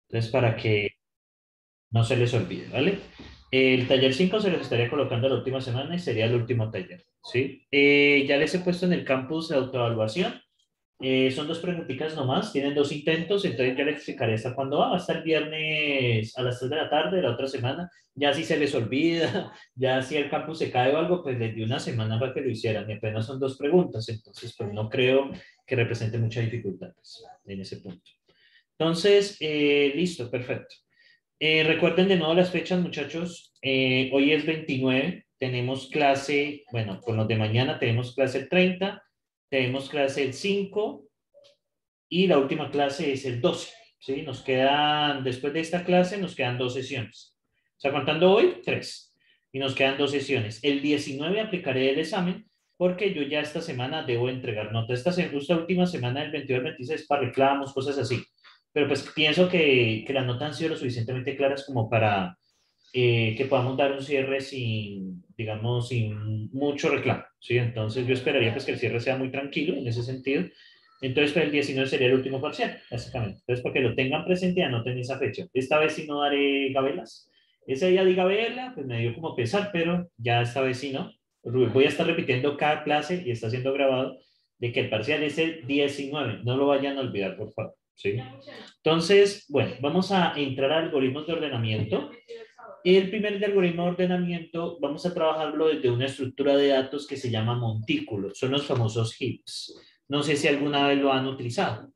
Entonces, para que no se les olvide, ¿vale? El taller 5 se les estaría colocando la última semana y sería el último taller, ¿sí? Ya les he puesto en el campus de autoevaluación. Son dos preguntitas nomás, tienen dos intentos, entonces ya les explicaré hasta cuándo va. Va a estar el viernes a las 3 de la tarde de la otra semana. Ya si se les olvida, ya si el campus se cae o algo, pues les di una semana para que lo hicieran. Y apenas son dos preguntas, entonces pues no creo que represente mucha dificultad pues, en ese punto. Entonces, listo, perfecto. Recuerden de nuevo las fechas, muchachos. Hoy es 29, tenemos clase, bueno, con los de mañana tenemos clase el 30, tenemos clase el 5 y la última clase es el 12, ¿sí? Nos quedan, después de esta clase, nos quedan dos sesiones. O sea, contando hoy, tres. Y nos quedan dos sesiones. El 19 aplicaré el examen porque yo ya esta semana debo entregar notas. Esta última semana, del 22 al 26, para reclamos, cosas así. Pero pues pienso que las notas han sido lo suficientemente claras como para que podamos dar un cierre sin, digamos, sin mucho reclamo, ¿sí? Entonces yo esperaría pues que el cierre sea muy tranquilo en ese sentido. Entonces pues el 19 sería el último parcial, básicamente. Entonces para que lo tengan presente y anoten esa fecha. Esta vez sí no daré gabelas. Ese día di gabela, pues me dio como pesar, pero ya esta vez sí no. Voy a estar repitiendo cada clase y está siendo grabado de que el parcial es el 19. No lo vayan a olvidar, por favor. ¿Sí? Entonces, bueno, vamos a entrar a algoritmos de ordenamiento. El primer algoritmo de ordenamiento vamos a trabajarlo desde una estructura de datos que se llama montículo. Son los famosos heaps. No sé si alguna vez lo han utilizado.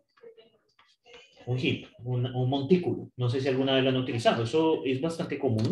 Un heap, un montículo. No sé si alguna vez lo han utilizado. Eso es bastante común.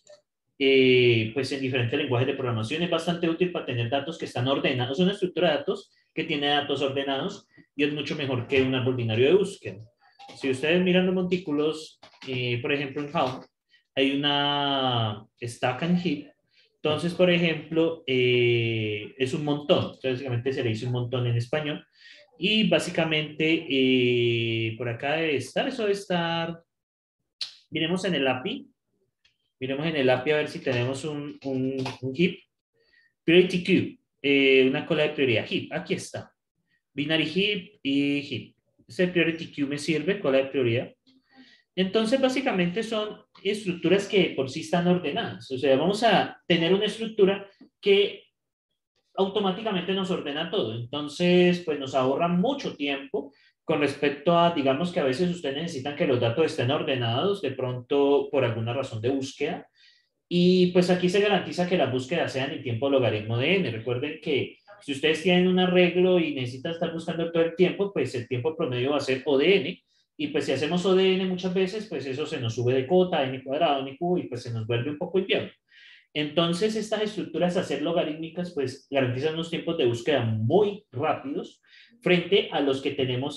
Pues en diferentes lenguajes de programación es bastante útil para tener datos que están ordenados. Es una estructura de datos que tiene datos ordenados y es mucho mejor que un árbol binario de búsqueda. Si ustedes miran los montículos, por ejemplo en How, hay una stack and heap. Entonces, por ejemplo, es un montón. Entonces, básicamente se le dice un montón en español. Y básicamente, por acá debe estar, eso debe estar, miremos en el API, miremos en el API a ver si tenemos un heap. Priority queue, una cola de prioridad heap. Aquí está. Binary heap y heap. Ese priority queue me sirve, cola de prioridad. Entonces, básicamente son estructuras que por sí están ordenadas. O sea, vamos a tener una estructura que automáticamente nos ordena todo. Entonces, pues nos ahorra mucho tiempo con respecto a, digamos que a veces ustedes necesitan que los datos estén ordenados de pronto por alguna razón de búsqueda. Y pues aquí se garantiza que las búsquedas sean en tiempo logaritmo de n. Recuerden que si ustedes tienen un arreglo y necesitan estar buscando todo el tiempo, pues el tiempo promedio va a ser O de n. Y pues si hacemos O de n muchas veces, pues eso se nos sube de cota, n cuadrado, n cubo, y pues se nos vuelve un poco infierno. Entonces, estas estructuras, a ser logarítmicas, pues garantizan unos tiempos de búsqueda muy rápidos frente a los que tenemos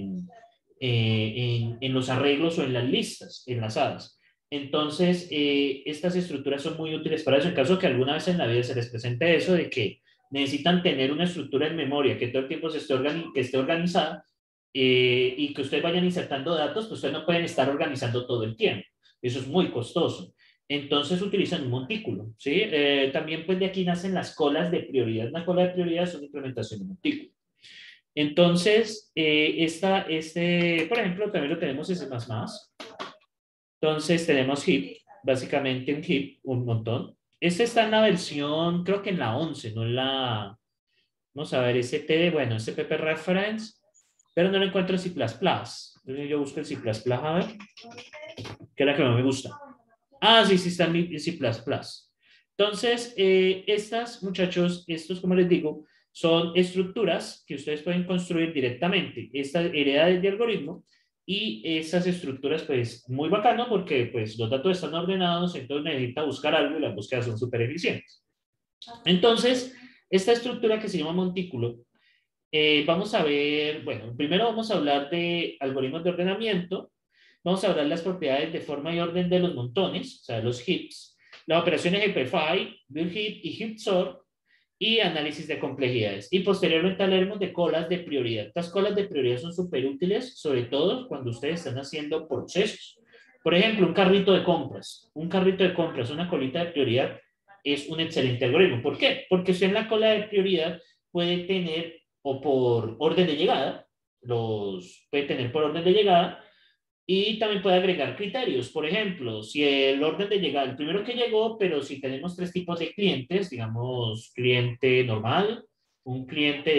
en los arreglos o en las listas enlazadas. Entonces, estas estructuras son muy útiles para eso. En caso que alguna vez en la vida se les presente eso de que necesitan tener una estructura en memoria que todo el tiempo que esté organizada y que ustedes vayan insertando datos, pues ustedes no pueden estar organizando todo el tiempo. Eso es muy costoso. Entonces utilizan un montículo, ¿sí? También pues de aquí nacen las colas de prioridad. Una cola de prioridad es una implementación de un montículo. Entonces, por ejemplo, también lo tenemos en C++. Entonces tenemos heap, básicamente un heap, un montón. Este está en la versión, creo que en la 11, no en la, vamos a ver, bueno, SPP reference, pero no lo encuentro en C++. Entonces yo busco el C++, a ver, que es la que más me gusta. Ah, sí, sí, está en C++. Entonces, estas, muchachos, estos, como les digo, son estructuras que ustedes pueden construir directamente. Esta hereda de algoritmo y esas estructuras, pues, muy bacano porque, pues, los datos están ordenados, entonces necesita buscar algo y las búsquedas son súper eficientes. Entonces, esta estructura que se llama montículo, vamos a ver, bueno, primero vamos a hablar de algoritmos de ordenamiento, vamos a hablar de las propiedades de forma y orden de los montones, o sea, los heaps, las operaciones Heapify, build heap y heap sort, y análisis de complejidades. Y posteriormente hablaremos de colas de prioridad. Estas colas de prioridad son súper útiles, sobre todo cuando ustedes están haciendo procesos. Por ejemplo, un carrito de compras. Un carrito de compras, una colita de prioridad, es un excelente algoritmo. ¿Por qué? Porque usted en la cola de prioridad puede tener, o por orden de llegada, puede tener por orden de llegada, Y también puede agregar criterios. Por ejemplo, si el orden de llegada, el primero que llegó, pero si tenemos tres tipos de clientes, digamos, cliente normal, un cliente,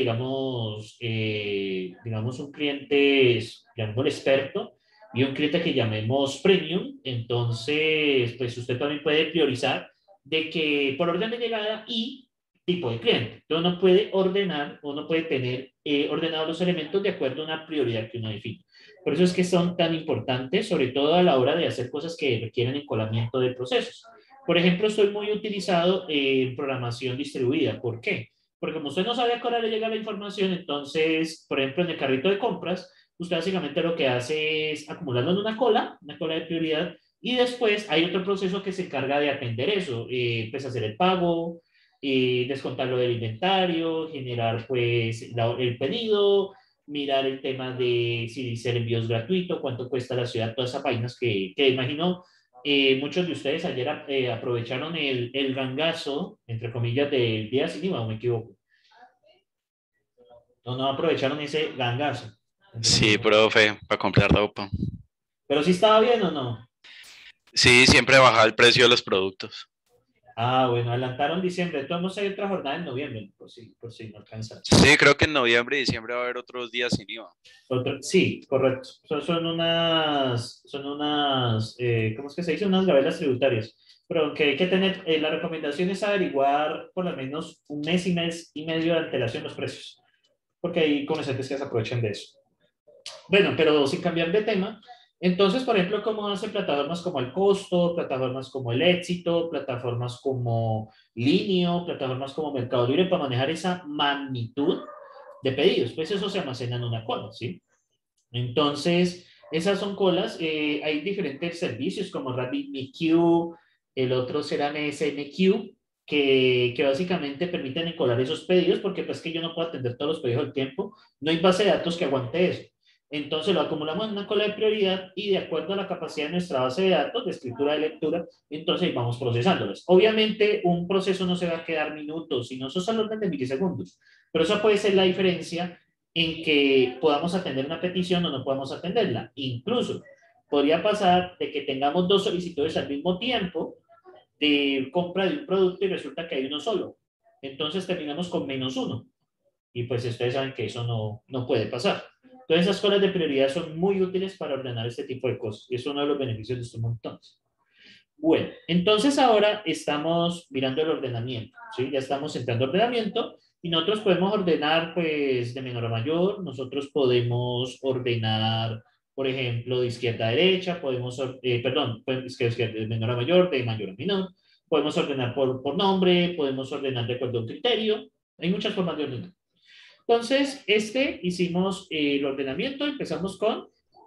digamos un cliente, llamémosle experto, y un cliente que llamemos premium, entonces, pues usted también puede priorizar de que por orden de llegada y tipo de cliente. Entonces uno puede ordenar, uno puede tener ordenados los elementos de acuerdo a una prioridad que uno define. Por eso es que son tan importantes, sobre todo a la hora de hacer cosas que requieren encolamiento de procesos. Por ejemplo, estoy muy utilizado en programación distribuida. ¿Por qué? Porque como usted no sabe a qué hora le llega la información, entonces, por ejemplo, en el carrito de compras, usted básicamente lo que hace es acumularlo en una cola de prioridad, y después hay otro proceso que se encarga de atender eso, pues hacer el pago, descontarlo del inventario, generar pues el pedido, mirar el tema de si dice el envío es gratuito, cuánto cuesta la ciudad, todas esas vainas que imagino muchos de ustedes ayer aprovecharon el gangazo, entre comillas, del día sin IVA, o me equivoco. No, no aprovecharon ese gangazo, entre Sí, comillas. profe, para comprar ropa. Pero sí estaba bien o no. Sí, siempre baja el precio de los productos. Ah, bueno, adelantaron diciembre. Todos hay otra jornada en noviembre, por si no alcanza. Sí, creo que en noviembre y diciembre va a haber otros días sin IVA. Sí, correcto. Son unas, ¿cómo es que se dice? Unas gabelas tributarias. Pero que hay que tener, la recomendación es averiguar por lo menos un mes y medio de antelación los precios, porque hay comerciantes que se aprovechan de eso. Bueno, pero sin cambiar de tema, entonces, por ejemplo, ¿cómo hace plataformas como El Costo, plataformas como El Éxito, plataformas como Linio, plataformas como Mercado Libre para manejar esa magnitud de pedidos? Pues eso se almacena en una cola, ¿sí? Entonces, esas son colas. Hay diferentes servicios como RabbitMQ, el otro será SNQ, que básicamente permiten encolar esos pedidos, porque pues que yo no puedo atender todos los pedidos al tiempo. No hay base de datos que aguante eso. Entonces lo acumulamos en una cola de prioridad y de acuerdo a la capacidad de nuestra base de datos, de escritura y lectura, entonces vamos procesándolas. Obviamente un proceso no se va a quedar minutos, sino eso es al orden de milisegundos. Pero esa puede ser la diferencia en que podamos atender una petición o no podamos atenderla. Incluso podría pasar de que tengamos dos solicitudes al mismo tiempo de compra de un producto y resulta que hay uno solo. Entonces terminamos con menos uno. Y pues ustedes saben que eso no puede pasar. Entonces esas colas de prioridad son muy útiles para ordenar este tipo de cosas. Y es uno de los beneficios de estos montones. Bueno, entonces ahora estamos mirando el ordenamiento, ¿sí? Ya estamos entrando en ordenamiento y nosotros podemos ordenar, pues, de menor a mayor. Nosotros podemos ordenar, por ejemplo, de izquierda a derecha, perdón, de menor a mayor, de mayor a menor. Podemos ordenar por nombre, podemos ordenar de acuerdo a un criterio. Hay muchas formas de ordenar. Entonces, hicimos el ordenamiento, empezamos con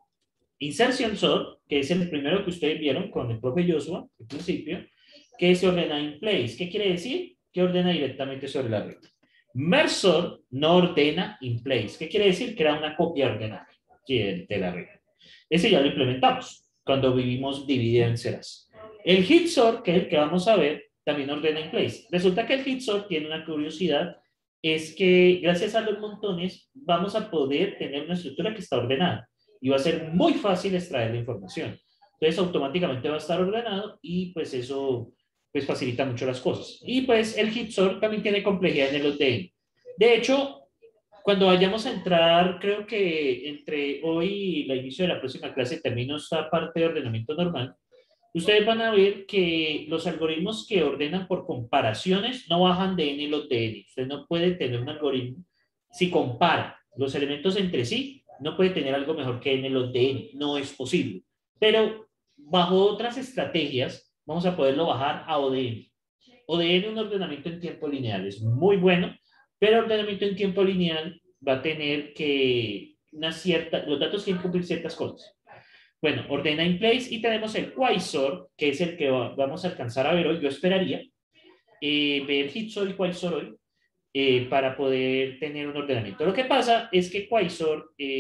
Insertion Sort, que es el primero que ustedes vieron con el profe Joshua al principio, que se ordena in place. ¿Qué quiere decir? Que ordena directamente sobre la regla. Merge Sort no ordena in place. ¿Qué quiere decir? Crea una copia ordenada de la regla. Ese ya lo implementamos cuando vivimos dividido en ceras. El Hit Sort, que es el que vamos a ver, también ordena in place. Resulta que el Hit Sort tiene una curiosidad, es que gracias a los montones vamos a poder tener una estructura que está ordenada y va a ser muy fácil extraer la información. Entonces automáticamente va a estar ordenado y pues eso pues facilita mucho las cosas. Y pues el hit sort también tiene complejidad en el OTN. De hecho, cuando vayamos a entrar, creo que entre hoy y el inicio de la próxima clase termino esta parte de ordenamiento normal, ustedes van a ver que los algoritmos que ordenan por comparaciones no bajan de N el OTN. Usted no puede tener un algoritmo si compara los elementos entre sí, no puede tener algo mejor que N el OTN. No es posible. Pero bajo otras estrategias vamos a poderlo bajar a ODN. ODN, un ordenamiento en tiempo lineal, es muy bueno, pero ordenamiento en tiempo lineal va a tener que los datos tienen que cumplir ciertas cosas. Bueno, ordena in place y tenemos el quasar, que es el que vamos a alcanzar a ver hoy. Yo esperaría ver hitsort y quasar hoy para poder tener un ordenamiento. Lo que pasa es que quasar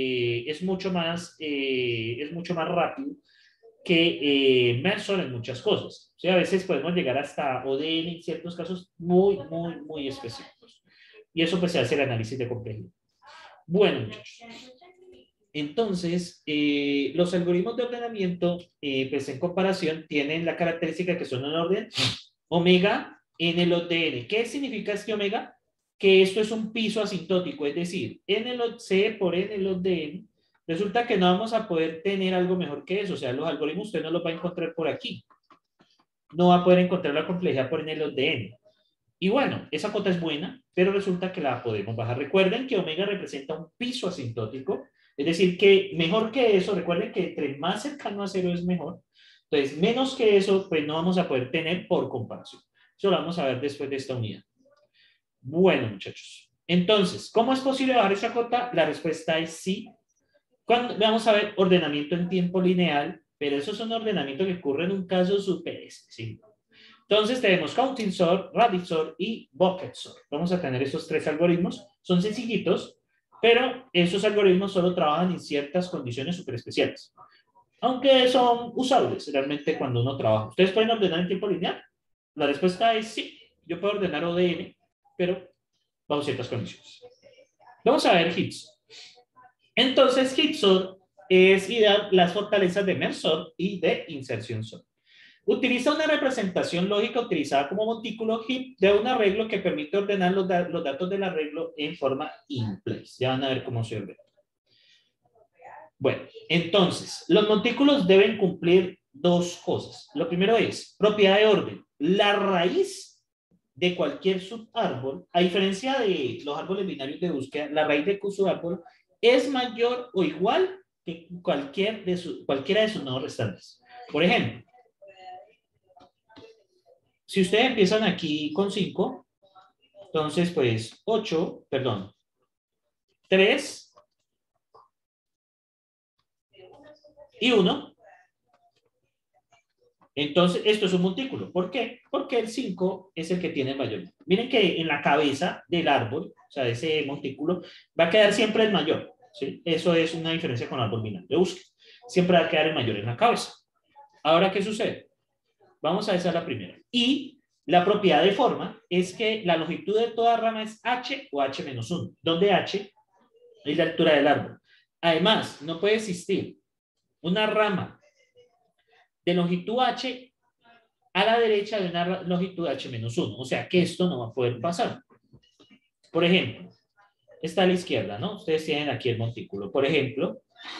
es mucho más rápido que Mersor en muchas cosas. O sea, a veces podemos llegar hasta ODN en ciertos casos muy específicos. Y eso pues se hace el análisis de complejidad. Bueno, muchachos. Entonces, los algoritmos de ordenamiento, pues en comparación, tienen la característica que son en orden omega n log de n. ¿Qué significa este omega? Que esto es un piso asintótico, es decir, n log c por n log de n. Resulta que no vamos a poder tener algo mejor que eso. O sea, los algoritmos usted no los va a encontrar por aquí. No va a poder encontrar la complejidad por n log de n. Y bueno, esa cota es buena, pero resulta que la podemos bajar. Recuerden que omega representa un piso asintótico, es decir, que mejor que eso, recuerden que entre más cercano a cero es mejor. Entonces, menos que eso, pues no vamos a poder tener por comparación. Eso lo vamos a ver después de esta unidad. Bueno, muchachos. Entonces, ¿cómo es posible bajar esa cota? La respuesta es sí. Vamos a ver ordenamiento en tiempo lineal, pero eso es un ordenamiento que ocurre en un caso súper específico. Entonces tenemos counting sort, radic sort y bucket sort. Vamos a tener esos tres algoritmos. Son sencillitos, pero esos algoritmos solo trabajan en ciertas condiciones súper especiales. Aunque son usables realmente cuando uno trabaja. ¿Ustedes pueden ordenar en tiempo lineal? La respuesta es sí. Yo puedo ordenar ODN, pero bajo ciertas condiciones. Vamos a ver hits. Entonces, hit sort es idear las fortalezas de merge sort y de inserción sort. Utiliza una representación lógica utilizada como montículo heap de un arreglo que permite ordenar los datos del arreglo en forma in place. Ya van a ver cómo se ordena. Bueno, entonces, los montículos deben cumplir dos cosas. Lo primero es propiedad de orden. La raíz de cualquier subárbol, a diferencia de los árboles binarios de búsqueda, la raíz de subárbol es mayor o igual que cualquiera de sus nodos restantes. Por ejemplo, si ustedes empiezan aquí con 5, entonces pues 3 y 1. Entonces, esto es un montículo. ¿Por qué? Porque el 5 es el que tiene el mayor. Miren que en la cabeza del árbol, o sea, de ese montículo, va a quedar siempre el mayor. ¿Sí? Eso es una diferencia con el árbol binario de búsqueda. Siempre va a quedar el mayor en la cabeza. Ahora, ¿qué sucede? Vamos a esa la primera. Y la propiedad de forma es que la longitud de toda rama es h o h menos 1, donde h es la altura del árbol. Además, no puede existir una rama de longitud h a la derecha de una longitud h menos 1. O sea que esto no va a poder pasar. Por ejemplo, está a la izquierda, ¿no? Ustedes tienen aquí el montículo. Por ejemplo,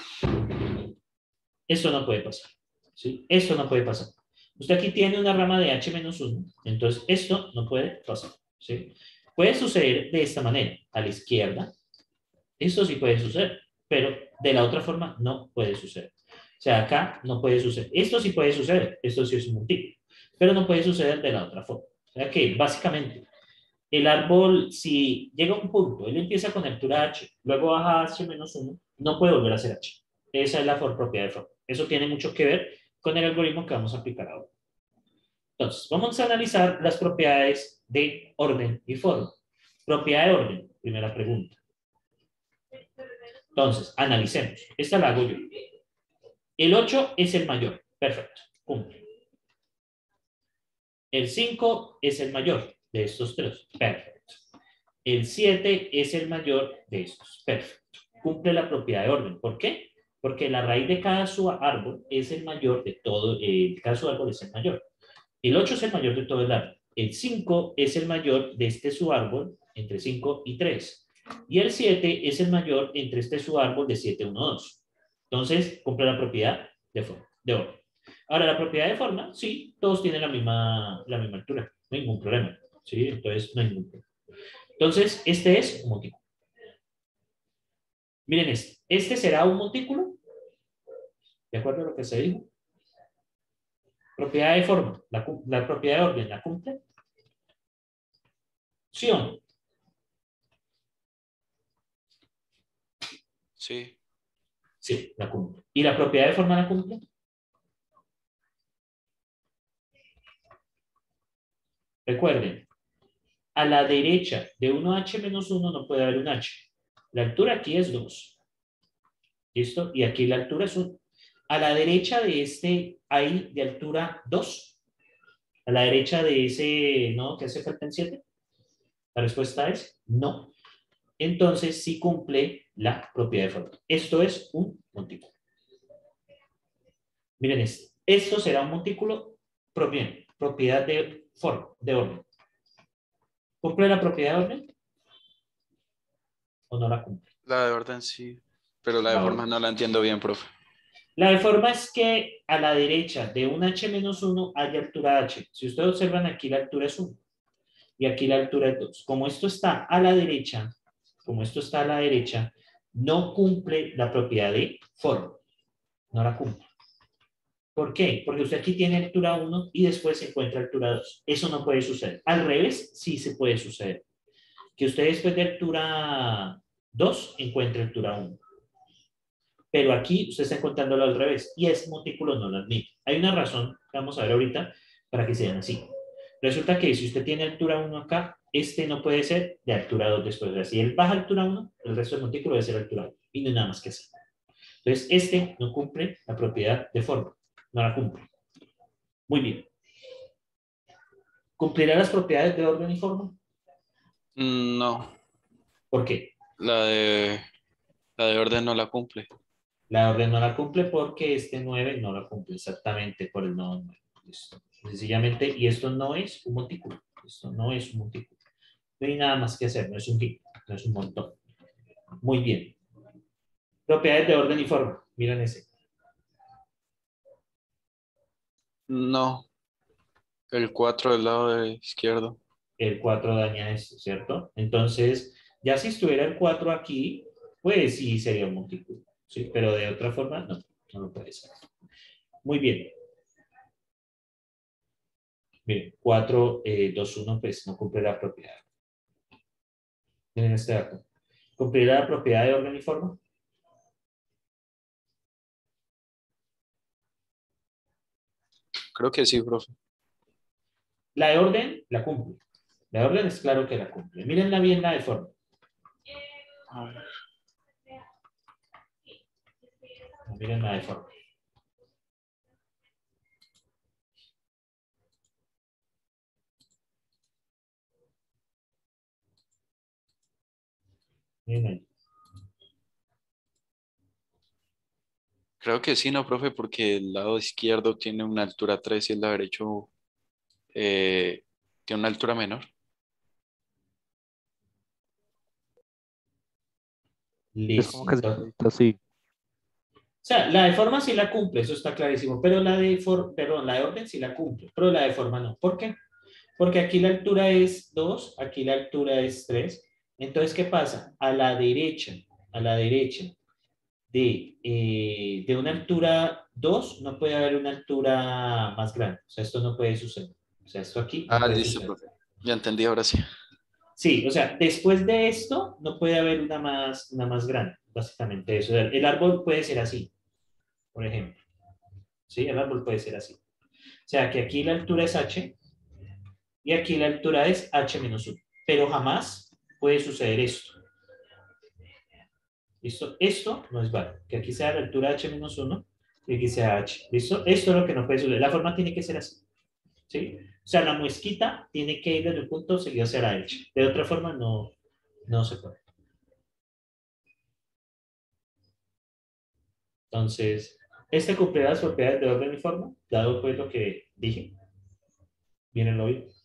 esto no puede pasar. ¿Sí? Esto no puede pasar. Usted aquí tiene una rama de h menos 1, entonces esto no puede pasar. ¿Sí? Puede suceder de esta manera, a la izquierda. Esto sí puede suceder, pero de la otra forma no puede suceder. O sea, acá no puede suceder. Esto sí puede suceder, esto sí es un montículo, pero no puede suceder de la otra forma. O sea que, básicamente, el árbol, si llega a un punto, él empieza con altura h, luego baja a h menos 1, no puede volver a ser h. Esa es la propiedad de forma. Eso tiene mucho que ver con el algoritmo que vamos a aplicar ahora. Entonces, vamos a analizar las propiedades de orden y forma. Propiedad de orden, primera pregunta. Entonces, analicemos. Esta la hago yo. El 8 es el mayor. Perfecto. Cumple. El 5 es el mayor de estos tres. Perfecto. El 7 es el mayor de estos. Perfecto. Cumple la propiedad de orden. ¿Por qué? Porque la raíz de cada subárbol es el mayor de todo. Cada subárbol es el mayor. El 8 es el mayor de todo el árbol. El 5 es el mayor de este subárbol entre 5 y 3. Y el 7 es el mayor entre este subárbol de 7, 1, 2. Entonces, cumple la propiedad de orden. Ahora, la propiedad de forma, sí, todos tienen la misma altura. No hay ningún problema. ¿Sí? Entonces, no hay ningún problema. Entonces, este es un montículo. Miren este. Este será un montículo. ¿De acuerdo a lo que se dijo? Propiedad de forma. La propiedad de orden, ¿la cumple? ¿Sí o no? Sí. Sí, la cumple. ¿Y la propiedad de forma la cumple? Recuerden, a la derecha de 1h menos 1 no puede haber un h. La altura aquí es 2. ¿Listo? Y aquí la altura es 1. A la derecha de este hay de altura 2. A la derecha de ese, ¿no? ¿Que hace falta en 7? La respuesta es no. entonces sí cumple la propiedad de forma. Esto es un montículo. Miren esto. Esto será un montículo propiedad de forma, de orden. ¿Cumple la propiedad de orden o no la cumple? La de orden sí, pero la de La forma orden. no la entiendo bien, profe. La de forma es que a la derecha de un h-1 hay altura h. Si ustedes observan aquí la altura es 1 y aquí la altura es 2. Como esto está a la derecha, no cumple la propiedad de forma. No la cumple. ¿Por qué? Porque usted aquí tiene altura 1 y después se encuentra altura 2. Eso no puede suceder. Al revés, sí se puede suceder. Que usted después de altura 2 encuentre altura 1. Pero aquí usted está encontrándolo al revés y ese montículo no lo admite. Hay una razón que vamos a ver ahorita para que sean así. Resulta que si usted tiene altura 1 acá, este no puede ser de altura 2 después. O sea, si él baja altura 1, el resto del montículo debe ser altura 1 y no hay nada más que hacer. Entonces, este no cumple la propiedad de forma. No la cumple. Muy bien. ¿Cumplirá las propiedades de orden y forma? No, ¿Por qué? la de, la de orden no la cumple. La orden no la cumple porque este 9 no la cumple exactamente por el nodo 9. Listo. Sencillamente, y esto no es un montículo. Esto no es un montículo. No hay nada más que hacer, no es un hit, no es un montón. Muy bien. Propiedades de orden y forma. Miren ese. No, el 4 del lado de izquierdo. El 4 daña esto, ¿cierto? Entonces, ya si estuviera el 4 aquí, pues sí sería un montículo. ¿Sí? Pero de otra forma, no, no lo puede ser. Muy bien. Miren, 4, 2, 1, pues no cumple la propiedad. Miren este dato. ¿Cumplirá la propiedad de orden y forma? Creo que sí, profe. La de orden la cumple. La de orden es claro que la cumple. Mírenla bien la de forma. A ver. Miren la de forma. Miren ahí. Creo que sí, no, profe, porque el lado izquierdo tiene una altura 3 y el lado derecho eh, tiene una altura menor. Es Listo. como que se Entonces, necesita así. o sea, la de forma sí la cumple, eso está clarísimo, pero perdón, la de orden sí la cumple, pero la de forma no. ¿Por qué? Porque aquí la altura es 2, aquí la altura es 3. Entonces, ¿qué pasa? A la derecha de una altura 2 no puede haber una altura más grande. O sea, esto no puede suceder. O sea, esto aquí no Ah, puede listo, suceder. profe. Ya entendí, ahora sí. Sí, o sea, después de esto no puede haber una más grande. Básicamente eso. El árbol puede ser así, por ejemplo. Sí, el árbol puede ser así. O sea, que aquí la altura es h y aquí la altura es h-1. Pero jamás puede suceder esto. ¿Listo? Esto no es válido. Que aquí sea la altura h-1 y aquí sea h. ¿Listo? Esto es lo que no puede suceder. La forma tiene que ser así. ¿Sí? O sea, la muesquita tiene que ir desde el punto seguido hacia la derecha. De otra forma no, no se puede. Entonces, este cumple las propiedades de orden y forma, dado pues lo que dije. Vienen lo bien.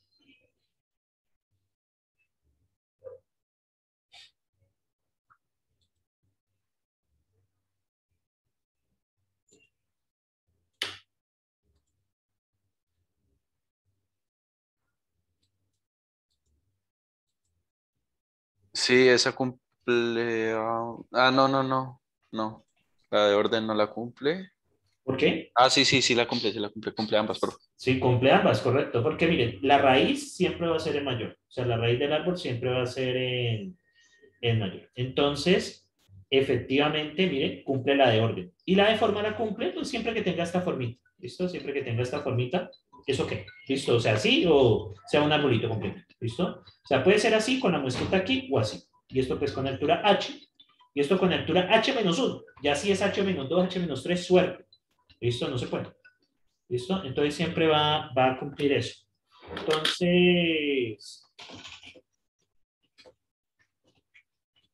Sí, esa cumple. No, no, no. No. La de orden no la cumple. ¿Por qué? Ah, sí, sí, sí la cumple, sí la cumple. Cumple ambas, profe. Sí, cumple ambas, correcto. Porque miren, la raíz siempre va a ser en mayor. O sea, la raíz del árbol siempre va a ser en mayor. Entonces, efectivamente, miren, cumple la de orden. Y la de forma la cumple, pues siempre que tenga esta formita. ¿Listo? Siempre que tenga esta formita, es ok. ¿Listo? O sea, así o sea un arbolito completo. ¿Listo? O sea, puede ser así con la muesquita aquí o así. Y esto pues con altura h. Y esto con altura h-1. Ya si es h-2, h-3, suerte. ¿Listo? No se puede. ¿Listo? Entonces siempre va a cumplir eso. Entonces,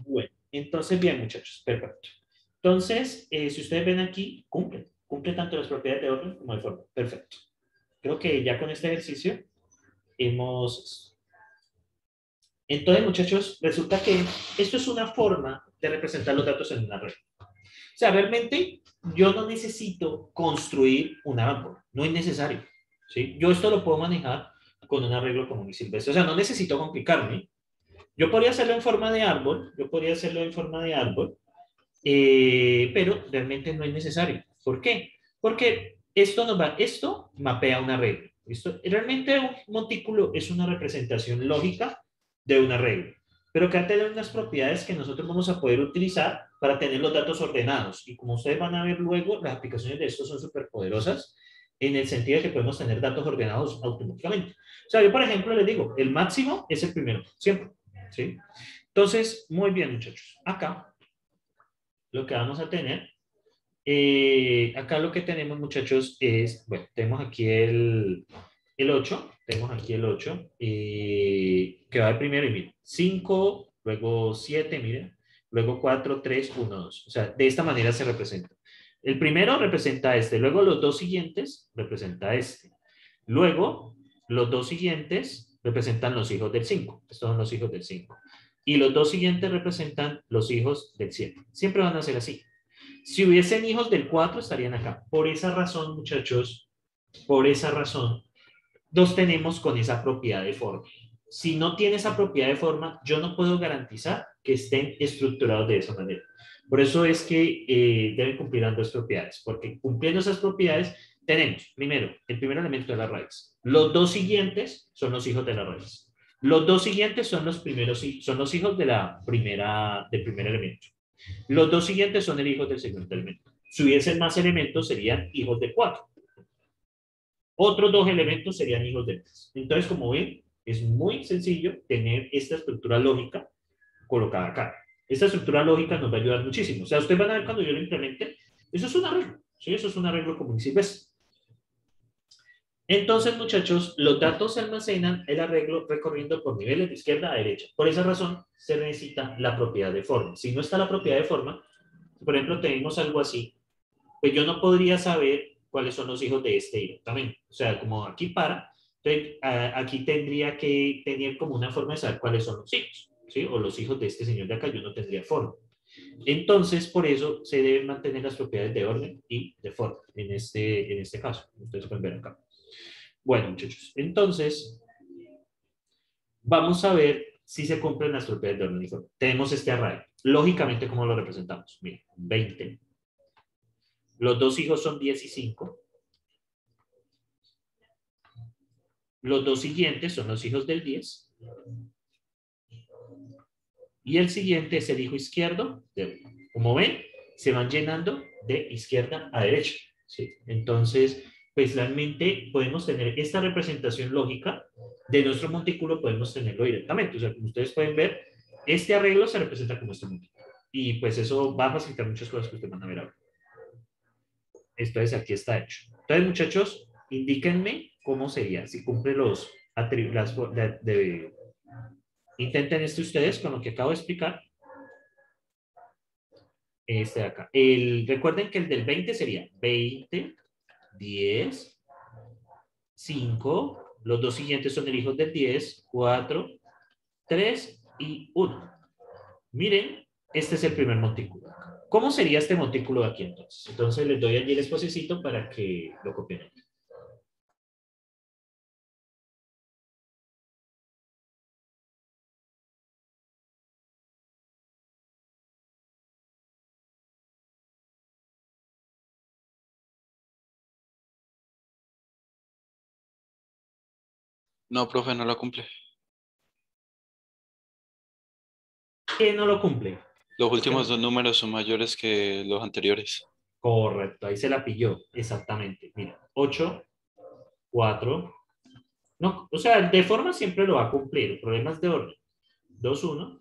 Bueno, entonces, bien, muchachos, perfecto. Entonces, si ustedes ven aquí, cumple tanto las propiedades de orden como de forma. Perfecto. Creo que ya con este ejercicio hemos... Entonces, muchachos, resulta que esto es una forma de representar los datos en una red. O sea, realmente yo no necesito construir un árbol, no es necesario. ¿Sí? Yo esto lo puedo manejar con un arreglo común y silvestre. O sea, no necesito complicarme. Yo podría hacerlo en forma de árbol, pero realmente no es necesario. ¿Por qué? Porque esto mapea una regla. Realmente un montículo es una representación lógica de una regla, pero que va a tener unas propiedades que nosotros vamos a poder utilizar para tener los datos ordenados. Y como ustedes van a ver luego, las aplicaciones de esto son súper poderosas en el sentido de que podemos tener datos ordenados automáticamente. O sea, yo por ejemplo les digo, el máximo es el primero, siempre. ¿Sí? Entonces, muy bien muchachos. Acá lo que vamos a tener, acá lo que tenemos muchachos es, bueno, tenemos aquí el 8, tenemos aquí el 8, que va de primero y miren, 5, luego 7, miren, luego 4, 3, 1, 2. O sea, de esta manera se representa. El primero representa este, luego los dos siguientes representa este. Luego, los dos siguientes representan los hijos del 5. Estos son los hijos del 5. Y los dos siguientes representan los hijos del 7. Siempre van a ser así. Si hubiesen hijos del 4, estarían acá. Por esa razón, muchachos, por esa razón, los tenemos con esa propiedad de forma. Si no tiene esa propiedad de forma, yo no puedo garantizar que estén estructurados de esa manera. Por eso es que deben cumplir las dos propiedades, porque cumpliendo esas propiedades tenemos, primero, el primer elemento de la raíz. Los dos siguientes son los hijos de la raíz. Los dos siguientes son los primeros, son los hijos de del primer elemento. Los dos siguientes son el hijo del segundo elemento. Si hubiesen más elementos, serían hijos de 4. Otros dos elementos serían hijos de 3. Entonces, como ven, es muy sencillo tener esta estructura lógica colocada acá. Esta estructura lógica nos va a ayudar muchísimo. O sea, ustedes van a ver cuando yo lo implemente, eso es un arreglo. ¿Sí? Eso es un arreglo común y silvestre. Entonces, muchachos, los datos se almacenan el arreglo recorriendo por niveles de izquierda a derecha. Por esa razón, se necesita la propiedad de forma. Si no está la propiedad de forma, por ejemplo, tenemos algo así, pues yo no podría saber cuáles son los hijos de este directamente. O sea, como aquí entonces, aquí tendría que tener como una forma de saber cuáles son los hijos, ¿sí? O los hijos de este señor de acá, yo no tendría forma. Entonces, por eso se deben mantener las propiedades de orden y de forma en este caso. Ustedes pueden ver acá. Bueno, muchachos, entonces vamos a ver si se cumplen las propiedades de orden y forma. Tenemos este array. Lógicamente, ¿cómo lo representamos? Miren, 20. Los dos hijos son 10 y 5. Los dos siguientes son los hijos del 10. Y el siguiente es el hijo izquierdo de 1. Como ven, se van llenando de izquierda a derecha. ¿Sí? Entonces, pues realmente podemos tener esta representación lógica de nuestro montículo, podemos tenerlo directamente. O sea, como ustedes pueden ver, este arreglo se representa como este montículo. Y pues eso va a facilitar muchas cosas que ustedes van a ver ahora. Entonces, aquí está hecho. Entonces, muchachos, indíquenme cómo sería, si cumple los atributos, intenten esto ustedes con lo que acabo de explicar. Este de acá. Recuerden que el del 20 sería 20, 10, 5. Los dos siguientes son el hijo del 10, 4, 3 y 1. Miren, este es el primer montículo. ¿Cómo sería este montículo de aquí entonces? Entonces les doy allí el espaciocito para que lo copien. No, profe, no lo cumple. ¿Qué no lo cumple? Los Es que últimos no. dos números son mayores que los anteriores. Correcto, ahí se la pilló, exactamente. Mira, 8, 4. No, o sea, de forma siempre lo va a cumplir. Problemas de orden. 2, 1.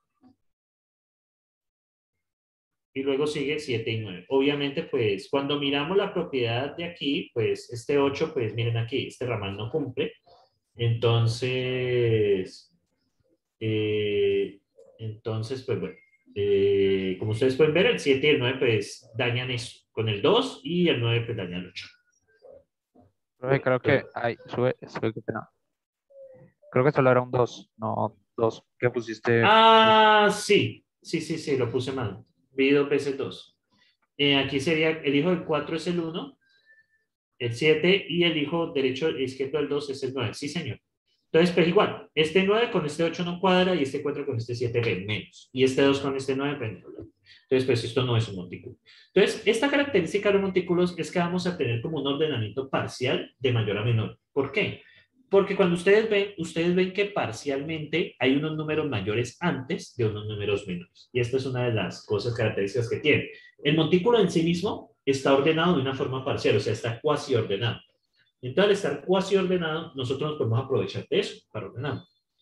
Y luego sigue 7 y 9. Obviamente, pues, cuando miramos la propiedad de aquí, pues, este 8, pues, miren aquí, este ramal no cumple. Entonces, eh, entonces, pues, bueno. Como ustedes pueden ver, el 7 y el 9 pues dañan eso con el 2 y el 9 pues daña el 8. Profe, creo que, ay, sube, qué pena. Creo que solo era un 2, no 2. ¿Qué pusiste? Ah, sí, sí, sí, sí, lo puse mal. Vi dos veces 2. Aquí sería, el hijo del 4 es el 1, el 7 y el hijo derecho izquierdo del 2 es el 9. Sí, señor. Entonces, pues igual, este 9 con este 8 no cuadra y este 4 con este 7 ven menos. Y este 2 con este 9 ven menos. Entonces, pues esto no es un montículo. Entonces, esta característica de los montículos es que vamos a tener como un ordenamiento parcial de mayor a menor. ¿Por qué? Porque cuando ustedes ven que parcialmente hay unos números mayores antes de unos números menores. Y esta es una de las cosas características que tiene. El montículo en sí mismo está ordenado de una forma parcial, o sea, está cuasi ordenado. Entonces, al estar cuasi ordenado, nosotros nos podemos aprovechar de eso para ordenar.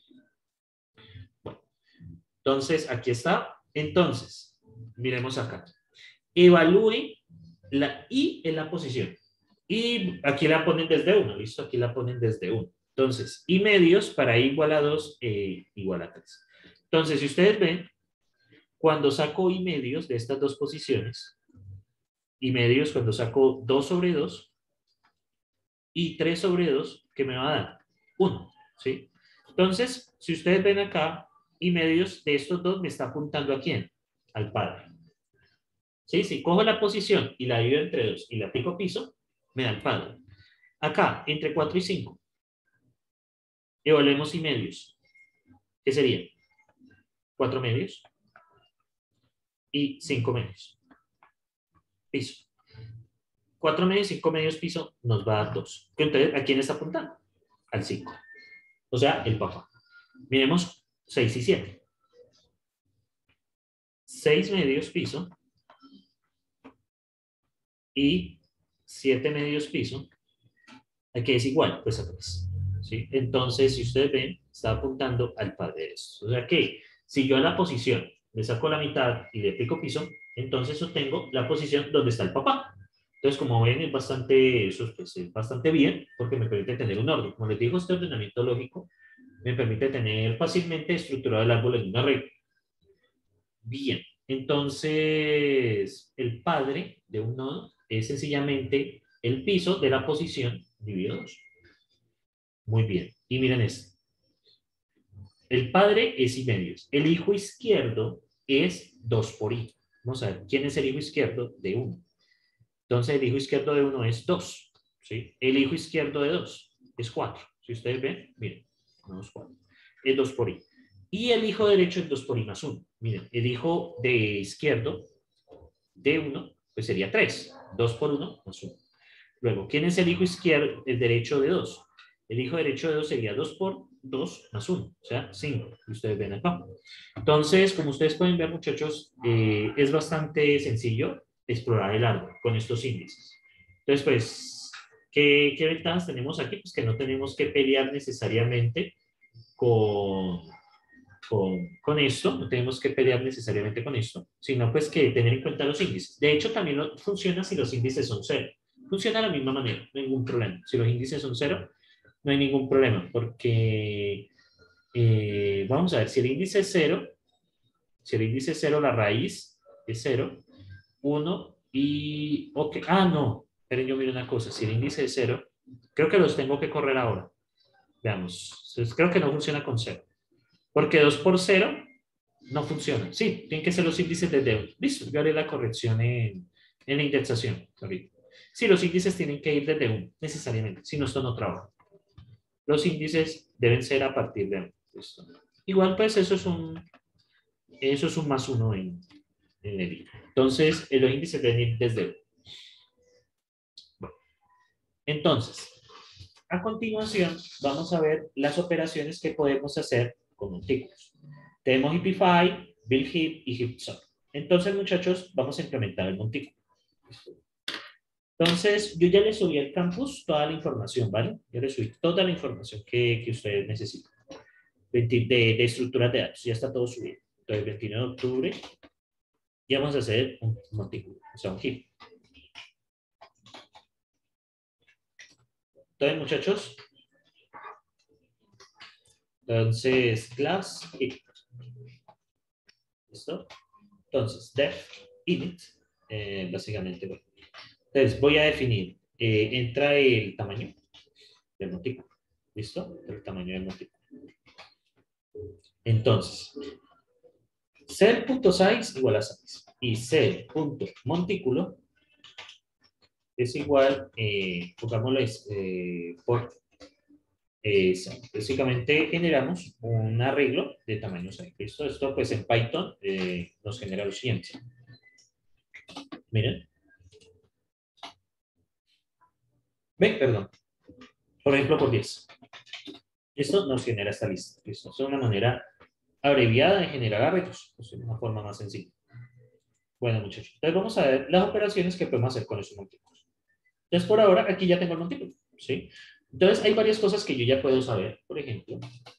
Entonces, aquí está. Entonces, miremos acá. Evalúe la I en la posición. Y aquí la ponen desde 1, ¿listo? Aquí la ponen desde 1. Entonces, I medios para I igual a 2, igual a 3. Entonces, si ustedes ven, cuando saco I medios de estas dos posiciones, I medios cuando saco 2 sobre 2 y 3 sobre 2, ¿qué me va a dar? 1, ¿sí? Entonces, si ustedes ven acá, I medios de estos dos me está apuntando a quién? Al padre. ¿Sí? Si cojo la posición y la divido entre 2 y la aplico piso, me da el padre. Acá, entre 4 y 5, evaluemos I medios. ¿Qué sería? 4 medios y 5 medios. Piso. 4 medios, 5 medios piso nos va a dar 2. Entonces, ¿a quién está apuntando? Al 5. O sea, el papá. Miremos 6 y 7. 6 medios piso y 7 medios piso. Aquí es igual, pues a 3. ¿Sí? Entonces, si ustedes ven, está apuntando al padre de estos. O sea que, si yo a la posición le saco la mitad y le aplico piso, entonces obtengo la posición donde está el papá. Entonces, como ven, es bastante, eso pues, es bastante bien, porque me permite tener un orden. Como les digo, este ordenamiento lógico me permite tener fácilmente estructurado el árbol en una regla. Bien, entonces el padre de un nodo es sencillamente el piso de la posición dividido 2. Muy bien, y miren esto. El padre es I medios. El hijo izquierdo es 2 por I. Vamos a ver, ¿quién es el hijo izquierdo de 1? Entonces el hijo izquierdo de 1 es 2. ¿Sí? El hijo izquierdo de 2 es 4. Si ustedes ven, miren, 1, 4. Es 2 por I. Y el hijo derecho es 2 por I más 1. Miren, el hijo de izquierdo de 1, pues sería 3. 2 por 1 más 1. Luego, ¿quién es el hijo izquierdo, el derecho de 2? El hijo derecho de 2 sería 2 por 2 más 1, o sea, 5. Y ustedes ven acá. Entonces, como ustedes pueden ver, muchachos, es bastante sencillo explorar el árbol con estos índices. Entonces, pues, ¿qué ventajas tenemos aquí? Pues que no tenemos que pelear necesariamente con, con esto, no tenemos que pelear necesariamente con esto, sino pues que tener en cuenta los índices. De hecho, también funciona si los índices son 0. Funciona de la misma manera, no hay ningún problema. Si los índices son 0, no hay ningún problema, porque vamos a ver, si el índice es 0, si el índice es 0, la raíz es 0, 1 y... Okay. Ah, no, pero yo miro una cosa, si el índice es 0, creo que los tengo que correr ahora. Veamos, entonces, creo que no funciona con 0, porque 2 por 0 no funciona. Sí, tienen que ser los índices desde 1. Listo, yo haré la corrección en la indexación. Sí, los índices tienen que ir desde 1, necesariamente, si no, esto no trabaja. Los índices deben ser a partir de 1. Listo. Igual, pues, eso es un más 1 en el I. Entonces, los índices deben ir desde 1. Bueno, entonces, a continuación, vamos a ver las operaciones que podemos hacer con montículos. Tenemos Heapify, Build Heap y Heap Sort. Entonces, muchachos, vamos a implementar el montículo. Entonces, yo ya les subí al campus toda la información, ¿vale? Yo les subí toda la información que ustedes necesitan de estructuras de datos. Ya está todo subido. Entonces, el 29 de octubre, ya vamos a hacer un montículo, o sea, un heap. Entonces, muchachos, class heap. ¿Listo? Entonces, def init, básicamente, bueno. Entonces, voy a definir, entra el tamaño del montículo. ¿Listo? El tamaño del montículo. Entonces, cell.size igual a size. Y cell.montículo es igual, pongámoslo, por básicamente generamos un arreglo de tamaño 6. ¿Listo? Esto pues en Python nos genera lo siguiente. Miren. Ven, perdón. Por ejemplo, por 10. Esto nos genera esta lista. ¿Listo? Es una manera abreviada de generar arreglos. Es una forma más sencilla. Bueno, muchachos. Entonces vamos a ver las operaciones que podemos hacer con esos montículos. Entonces por ahora aquí ya tengo el montículo. ¿Sí? Entonces hay varias cosas que yo ya puedo saber. Por ejemplo,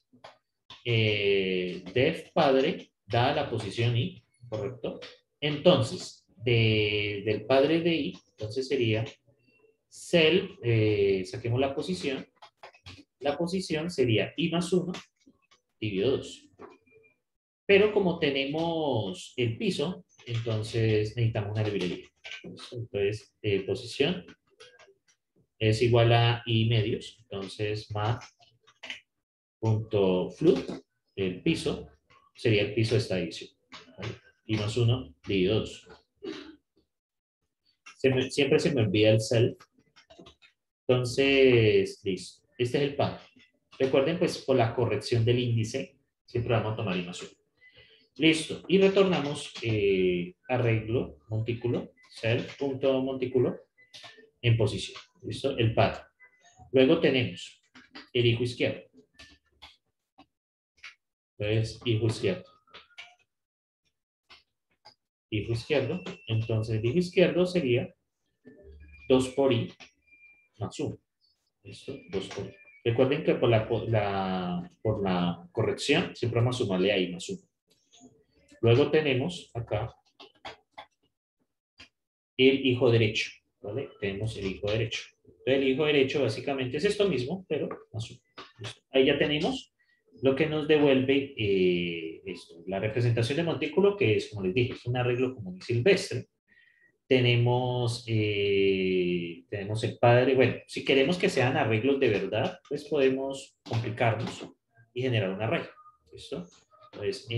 def padre da la posición i, ¿correcto? Entonces, del padre de i, entonces sería cell, saquemos la posición sería i más 1 dividido 2. Pero como tenemos el piso, entonces necesitamos una librería. Entonces, posición es igual a i medios, entonces math.float, el piso, sería el piso de esta edición. ¿Vale? I más 1 dividido 2. Siempre se me olvida el self. Entonces, listo. Este es el par. Recuerden, pues, por la corrección del índice, siempre vamos a tomar I más 1. Listo. Y retornamos arreglo, montículo, self.montículo, en posición. ¿Listo? El par. Luego tenemos el hijo izquierdo. Entonces, hijo izquierdo. Hijo izquierdo. Entonces, el hijo izquierdo sería 2 por i más 1. ¿Listo? 2 por i. Recuerden que por la corrección siempre vamos a sumarle a i más 1. Luego tenemos acá el hijo derecho. ¿Vale? Tenemos el hijo derecho. Entonces, el hijo derecho básicamente es esto mismo, pero más 1. ¿Listo? Ahí ya tenemos lo que nos devuelve esto, la representación de montículo, que es, como les dije, es un arreglo común y silvestre. Tenemos el padre. Bueno, si queremos que sean arreglos de verdad, pues podemos complicarnos y generar un arreglo. ¿Listo? Entonces,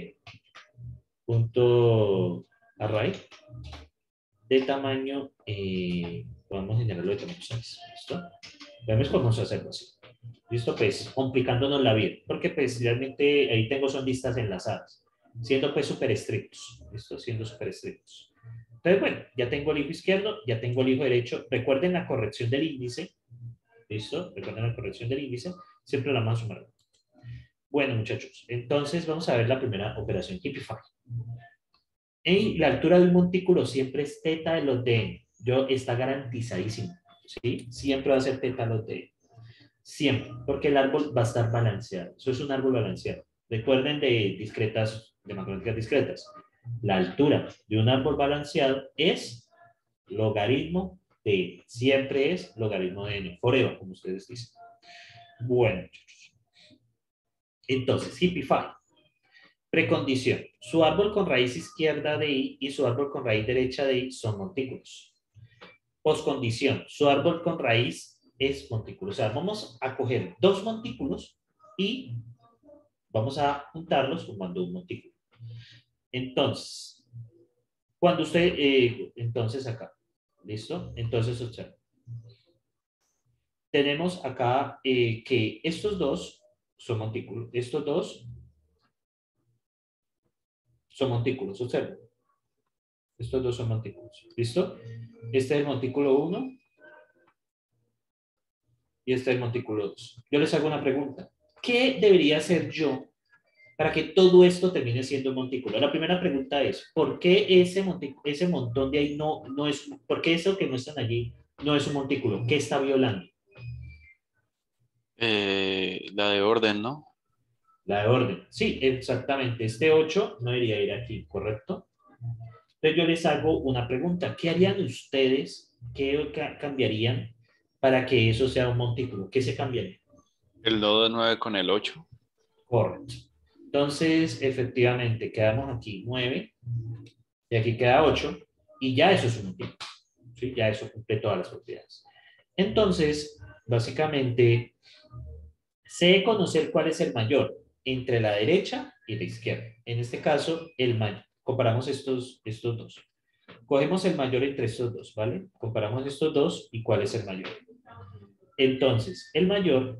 np.array de tamaño, podemos generarlo de tamaño 6. ¿Listo? Vemos cómo vamos a hacerlo así. ¿Listo? Pues complicándonos la vida, porque pues realmente ahí tengo son listas enlazadas, siendo pues súper estrictos. ¿Listo? Siendo súper estrictos. Entonces, bueno, ya tengo el hijo izquierdo, ya tengo el hijo derecho. Recuerden la corrección del índice. ¿Listo? Recuerden la corrección del índice. Siempre la vamos a sumar. Bueno, muchachos, entonces vamos a ver la primera operación, Hippify. Y la altura de un montículo siempre es teta de los de n. Está garantizadísimo. ¿Sí? Siempre va a ser teta de los de n. Siempre, porque el árbol va a estar balanceado. Eso es un árbol balanceado. Recuerden de matemáticas discretas. La altura de un árbol balanceado es logaritmo de n. Siempre es logaritmo de n. Forever, como ustedes dicen. Bueno, muchachos. Entonces, Hippify. Precondición. Su árbol con raíz izquierda de i y su árbol con raíz derecha de i son montículos. Poscondición. Su árbol con raíz es montículo. O sea, vamos a coger dos montículos y vamos a juntarlos formando un montículo. Entonces, cuando usted, entonces acá, ¿listo? Entonces, observa. Tenemos acá que estos dos son montículos. Estos dos son montículos, observa. Estos dos son montículos. ¿Listo? Este es el montículo 1 y este es el montículo 2. Yo les hago una pregunta. ¿Qué debería hacer yo para que todo esto termine siendo un montículo? La primera pregunta es, ¿por qué ese montón de ahí no es, por qué eso que no están allí no es un montículo? ¿Qué está violando? La de orden, ¿no? La de orden. Sí, exactamente. Este 8 no debería ir aquí, ¿correcto? Entonces yo les hago una pregunta. ¿Qué harían ustedes? ¿Qué cambiarían para que eso sea un montículo? ¿Qué se cambiaría? El nodo de 9 con el 8. Correcto. Entonces, efectivamente, quedamos aquí 9 y aquí queda 8, y ya eso es un múltiplo, ¿sí? Ya eso cumple todas las propiedades. Entonces, básicamente, sé conocer cuál es el mayor entre la derecha y la izquierda. En este caso, el mayor. Comparamos estos dos. Cogemos el mayor entre estos dos, ¿vale? Comparamos estos dos y cuál es el mayor. Entonces, el mayor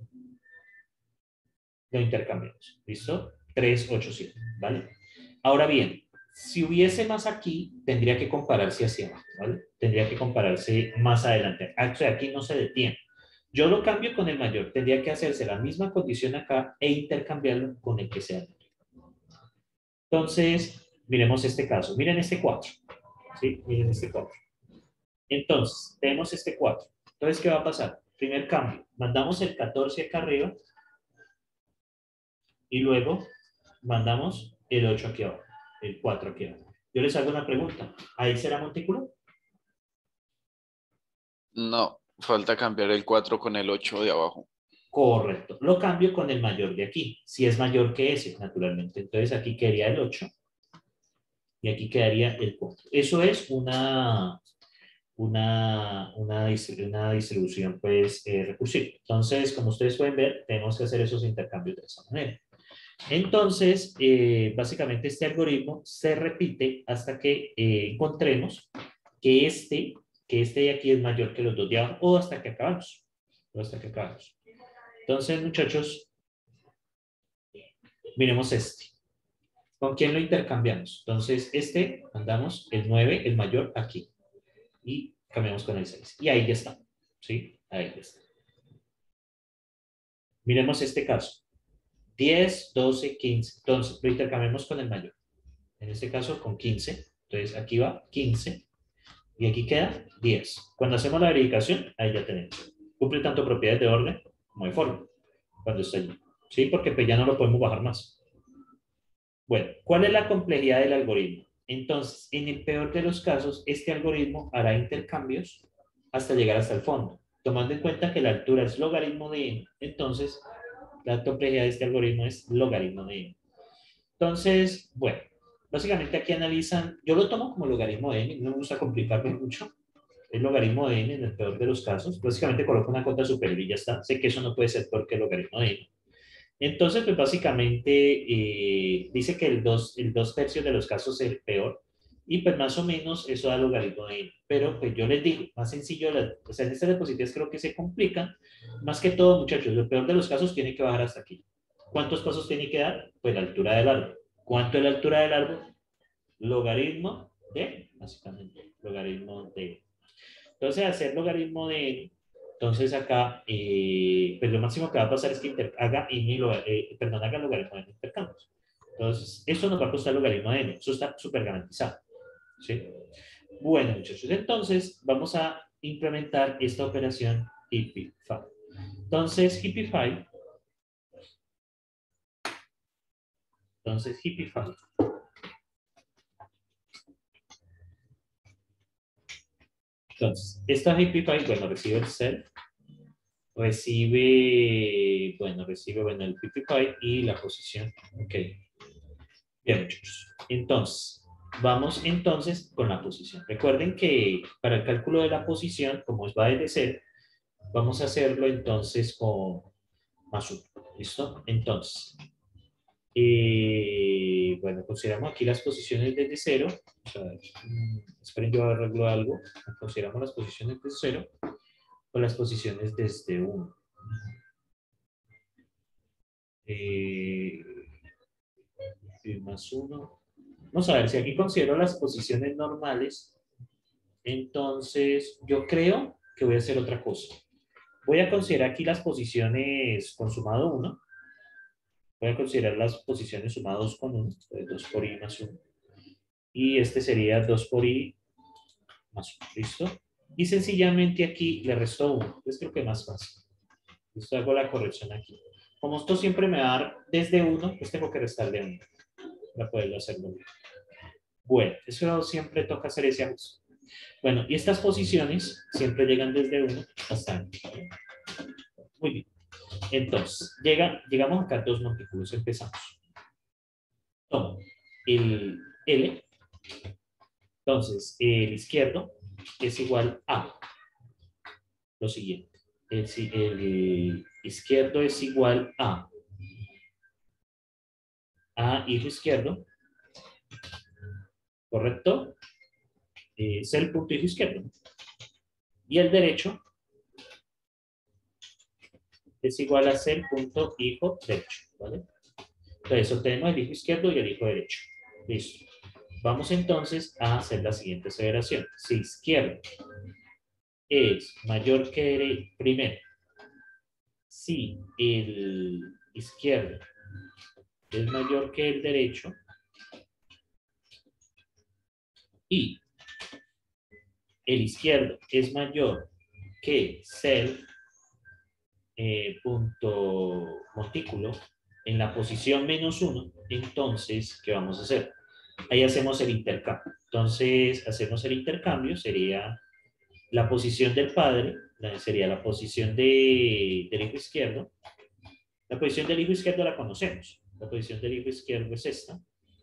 lo intercambiamos. ¿Listo? 3, 8, 7, ¿vale? Ahora bien, si hubiese más aquí, tendría que compararse hacia abajo, ¿vale? Tendría que compararse más adelante. O sea, aquí no se detiene. Yo lo cambio con el mayor. Tendría que hacerse la misma condición acá e intercambiarlo con el que sea. Entonces, miremos este caso. Miren este 4. ¿Sí? Miren este 4. Entonces, tenemos este 4. Entonces, ¿qué va a pasar? Primer cambio. Mandamos el 14 acá arriba y luego mandamos el 8 aquí abajo. El 4 aquí abajo. Yo les hago una pregunta. ¿Ahí será montículo? No, falta cambiar el 4 con el 8 de abajo. Correcto. Lo cambio con el mayor de aquí. Si es mayor que ese, naturalmente. Entonces aquí quedaría el 8 y aquí quedaría el 4. Eso es una distribución pues recursiva. Entonces, como ustedes pueden ver, tenemos que hacer esos intercambios de esa manera. Entonces, básicamente este algoritmo se repite hasta que encontremos que este de aquí es mayor que los dos de abajo o hasta que acabamos. O hasta que acabamos. Entonces, muchachos, miremos este. ¿Con quién lo intercambiamos? Entonces, este, mandamos el 9, el mayor, aquí. Y cambiamos con el 6. Y ahí ya está. ¿Sí? Ahí ya está. Miremos este caso. 10, 12, 15. Entonces, lo intercambiamos con el mayor. En este caso, con 15. Entonces, aquí va 15. Y aquí queda 10. Cuando hacemos la verificación, ahí ya tenemos. Cumple tanto propiedades de orden como de forma. Cuando está allí. ¿Sí? Porque pues ya no lo podemos bajar más. Bueno, ¿cuál es la complejidad del algoritmo? Entonces, en el peor de los casos, este algoritmo hará intercambios hasta llegar hasta el fondo, tomando en cuenta que la altura es logaritmo de n. Entonces, la complejidad de este algoritmo es logaritmo de n. Entonces, bueno, básicamente aquí analizan, yo lo tomo como logaritmo de n, no me gusta complicarme mucho, el logaritmo de n en el peor de los casos, básicamente coloco una cota superior y ya está, sé que eso no puede ser peor que el logaritmo de n. Entonces, pues básicamente dice que el 2 tercios de los casos es el peor y pues más o menos eso da logaritmo de n. Pero pues yo les digo, más sencillo, o sea, en estas diapositivas creo que se complican. Más que todo, muchachos, lo peor de los casos tiene que bajar hasta aquí. ¿Cuántos pasos tiene que dar? Pues la altura del árbol. ¿Cuánto es la altura del árbol? Logaritmo de, básicamente, logaritmo de. Entonces, hacer logaritmo de n, entonces acá, pues lo máximo que va a pasar es que haga haga logaritmo de n intercambios. Entonces, eso nos va a costar logaritmo de n. Eso está súper garantizado. ¿Sí? Bueno, muchachos, entonces vamos a implementar esta operación Hippify. Entonces, Hippify. Entonces, esta Hippify, bueno, recibe el self, recibe el Hippify y la posición. Ok. Bien, muchachos. Entonces, vamos entonces con la posición. Recuerden que para el cálculo de la posición, como va desde cero, vamos a hacerlo entonces con más 1. ¿Listo? Entonces, bueno, consideramos aquí las posiciones desde cero. O sea, esperen, yo arreglo algo. Consideramos las posiciones desde cero o las posiciones desde 1. Más 1. Vamos a ver si aquí considero las posiciones normales. Entonces, yo creo que voy a hacer otra cosa. Voy a considerar aquí las posiciones con sumado 1. Voy a considerar las posiciones sumados con 1. 2 por i más 1. Y este sería 2 por i más 1. ¿Listo? Y sencillamente aquí le resto 1. Es creo que más fácil. Listo, hago la corrección aquí. Como esto siempre me va a dar desde 1, pues tengo que restarle 1 para poderlo hacerlo bien. Bueno, eso siempre toca hacer ese ajuste. Bueno, y estas posiciones siempre llegan desde 1 hasta aquí. Muy bien. Entonces, llegamos acá a 2 montículos. Empezamos. Tomo el L Entonces, el izquierdo es igual a lo siguiente. El izquierdo es igual a hijo izquierdo, ¿correcto? Es el punto hijo izquierdo. Y el derecho es igual a C punto hijo derecho, ¿vale? Entonces, obtenemos el hijo izquierdo y el hijo derecho. Listo. Vamos entonces a hacer la siguiente aseveración. Si izquierdo es mayor que derecho, primero, si el izquierdo es mayor que el derecho y el izquierdo es mayor que self punto montículo en la posición -1, entonces, ¿qué vamos a hacer? Ahí hacemos el intercambio. Entonces, hacemos el intercambio, sería la posición del padre, sería la posición del hijo izquierdo. La posición del hijo izquierdo la conocemos. La posición del hijo izquierdo es esta.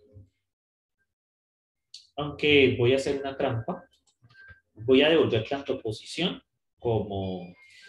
Aunque voy a hacer una trampa, voy a devolver tanto posición como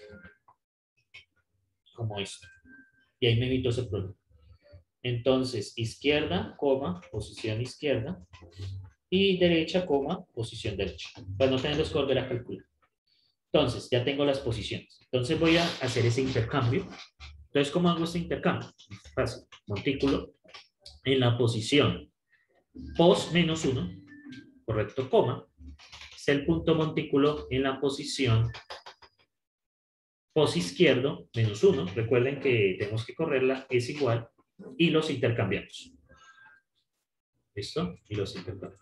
esto. Y ahí me evito ese problema. Entonces, izquierda, coma, posición izquierda, y derecha, coma, posición derecha. Para no tenerlos que volver a calcular. Entonces, ya tengo las posiciones. Entonces voy a hacer ese intercambio. Entonces, ¿cómo hago este intercambio? Fácil. Montículo en la posición pos -1, correcto, coma, es el punto montículo en la posición pos izquierdo -1. Recuerden que tenemos que correrla, es igual, y los intercambiamos. ¿Listo? Y los intercambiamos.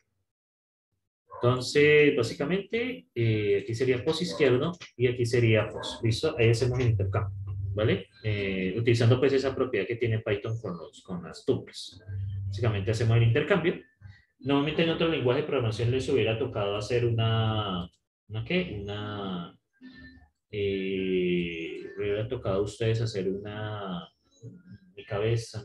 Entonces, básicamente, aquí sería pos izquierdo y aquí sería pos. ¿Listo? Ahí hacemos el intercambio, ¿vale? Utilizando pues esa propiedad que tiene Python con las tuples. Básicamente hacemos el intercambio. Normalmente en otro lenguaje de programación les hubiera tocado hacer me hubiera tocado a ustedes hacer mi cabeza.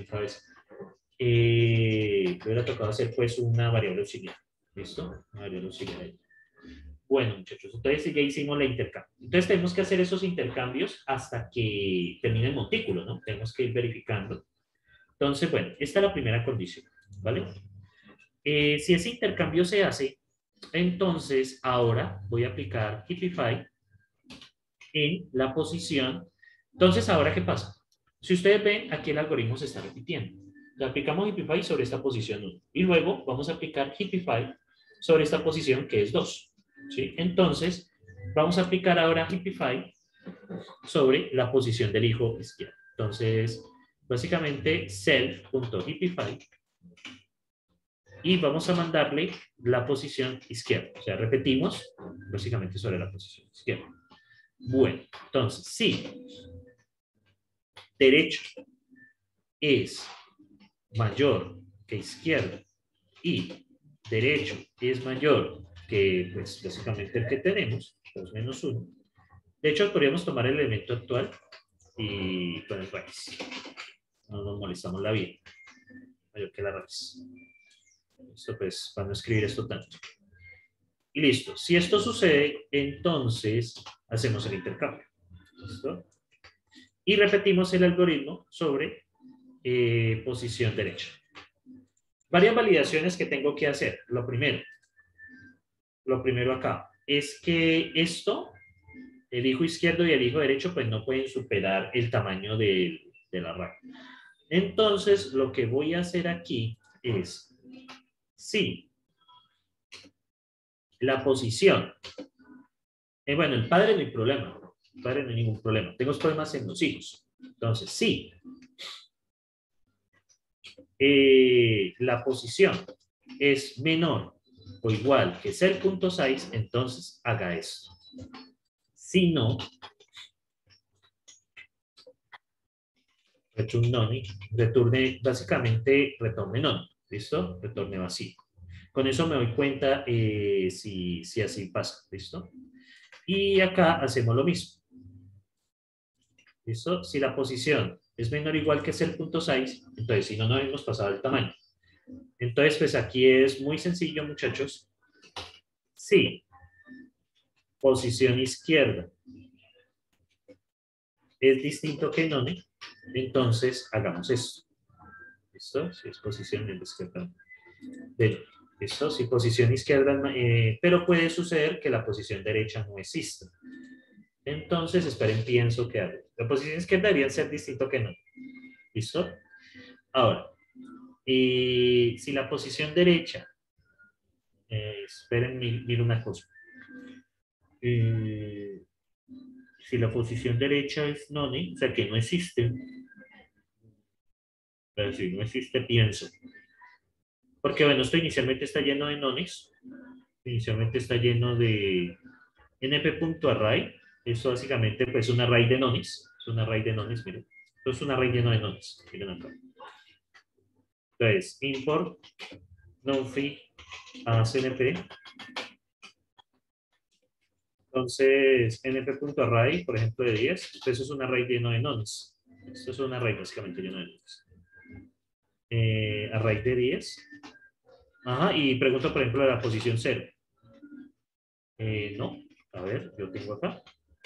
Me hubiera tocado hacer pues una variable auxiliar. ¿Listo? Una variable auxiliar. Bueno, muchachos, entonces ya hicimos la intercambio. Entonces tenemos que hacer esos intercambios hasta que termine el montículo, ¿no? Tenemos que ir verificando. Entonces, bueno, esta es la primera condición, ¿vale? Si ese intercambio se hace, entonces ahora voy a aplicar Hippify en la posición. Entonces, ¿ahora qué pasa? Si ustedes ven, aquí el algoritmo se está repitiendo. Le aplicamos Hippify sobre esta posición 1 y luego vamos a aplicar Hippify sobre esta posición que es 2. ¿Sí? Entonces, vamos a aplicar ahora Hippify sobre la posición del hijo izquierdo. Entonces, básicamente self.hippify y vamos a mandarle la posición izquierda. O sea, repetimos básicamente sobre la posición izquierda. Bueno, entonces, si derecho es mayor que izquierda y derecho es mayor que, pues, básicamente el que tenemos, 2 menos 1. De hecho, podríamos tomar el elemento actual y con el raíz. No nos molestamos la vida. Mayor que la raíz. Esto pues, para no escribir esto tanto. Y listo. Si esto sucede, entonces hacemos el intercambio. ¿Listo? Y repetimos el algoritmo sobre posición derecha. Varias validaciones que tengo que hacer. Lo primero acá es que esto, el hijo izquierdo y el hijo derecho, pues no pueden superar el tamaño de la raíz. Entonces, lo que voy a hacer aquí es, si la posición, bueno, el padre no hay problema, el padre no hay ningún problema, tengo problemas en los hijos. Entonces, si la posición es menor o igual que 0.6, entonces haga esto. Si no, return none, retorne, básicamente retorne none, ¿listo? Retorne vacío. Con eso me doy cuenta si así pasa, ¿listo? Y acá hacemos lo mismo. ¿Listo? Si la posición es menor o igual que 0.6, entonces si no, no hemos pasado el tamaño. Entonces, pues aquí es muy sencillo, muchachos. Sí, posición izquierda es distinto que none, entonces hagamos esto. ¿Listo? Si es posición en la izquierda. ¿Listo? Si posición izquierda, pero puede suceder que la posición derecha no exista. Entonces, esperen, pienso que hago. La posición izquierda debería ser distinto que none. ¿Listo? Ahora, y si la posición derecha, esperen, miro una cosa. Si la posición derecha es none, o sea que no existe, pero si no existe, pienso. Porque bueno, esto inicialmente está lleno de nones, inicialmente está lleno de np.array, esto básicamente pues es un array de nones, es un array de nones, miren, esto es un array lleno de nones, miren acá. Entonces, import nonfi a cnp. Entonces, np.array, por ejemplo, de 10, pues eso es un array lleno de nones. Esto es un array básicamente lleno de nones. Array de 10. Ajá, y pregunto, por ejemplo, de la posición 0. No, a ver, yo tengo acá.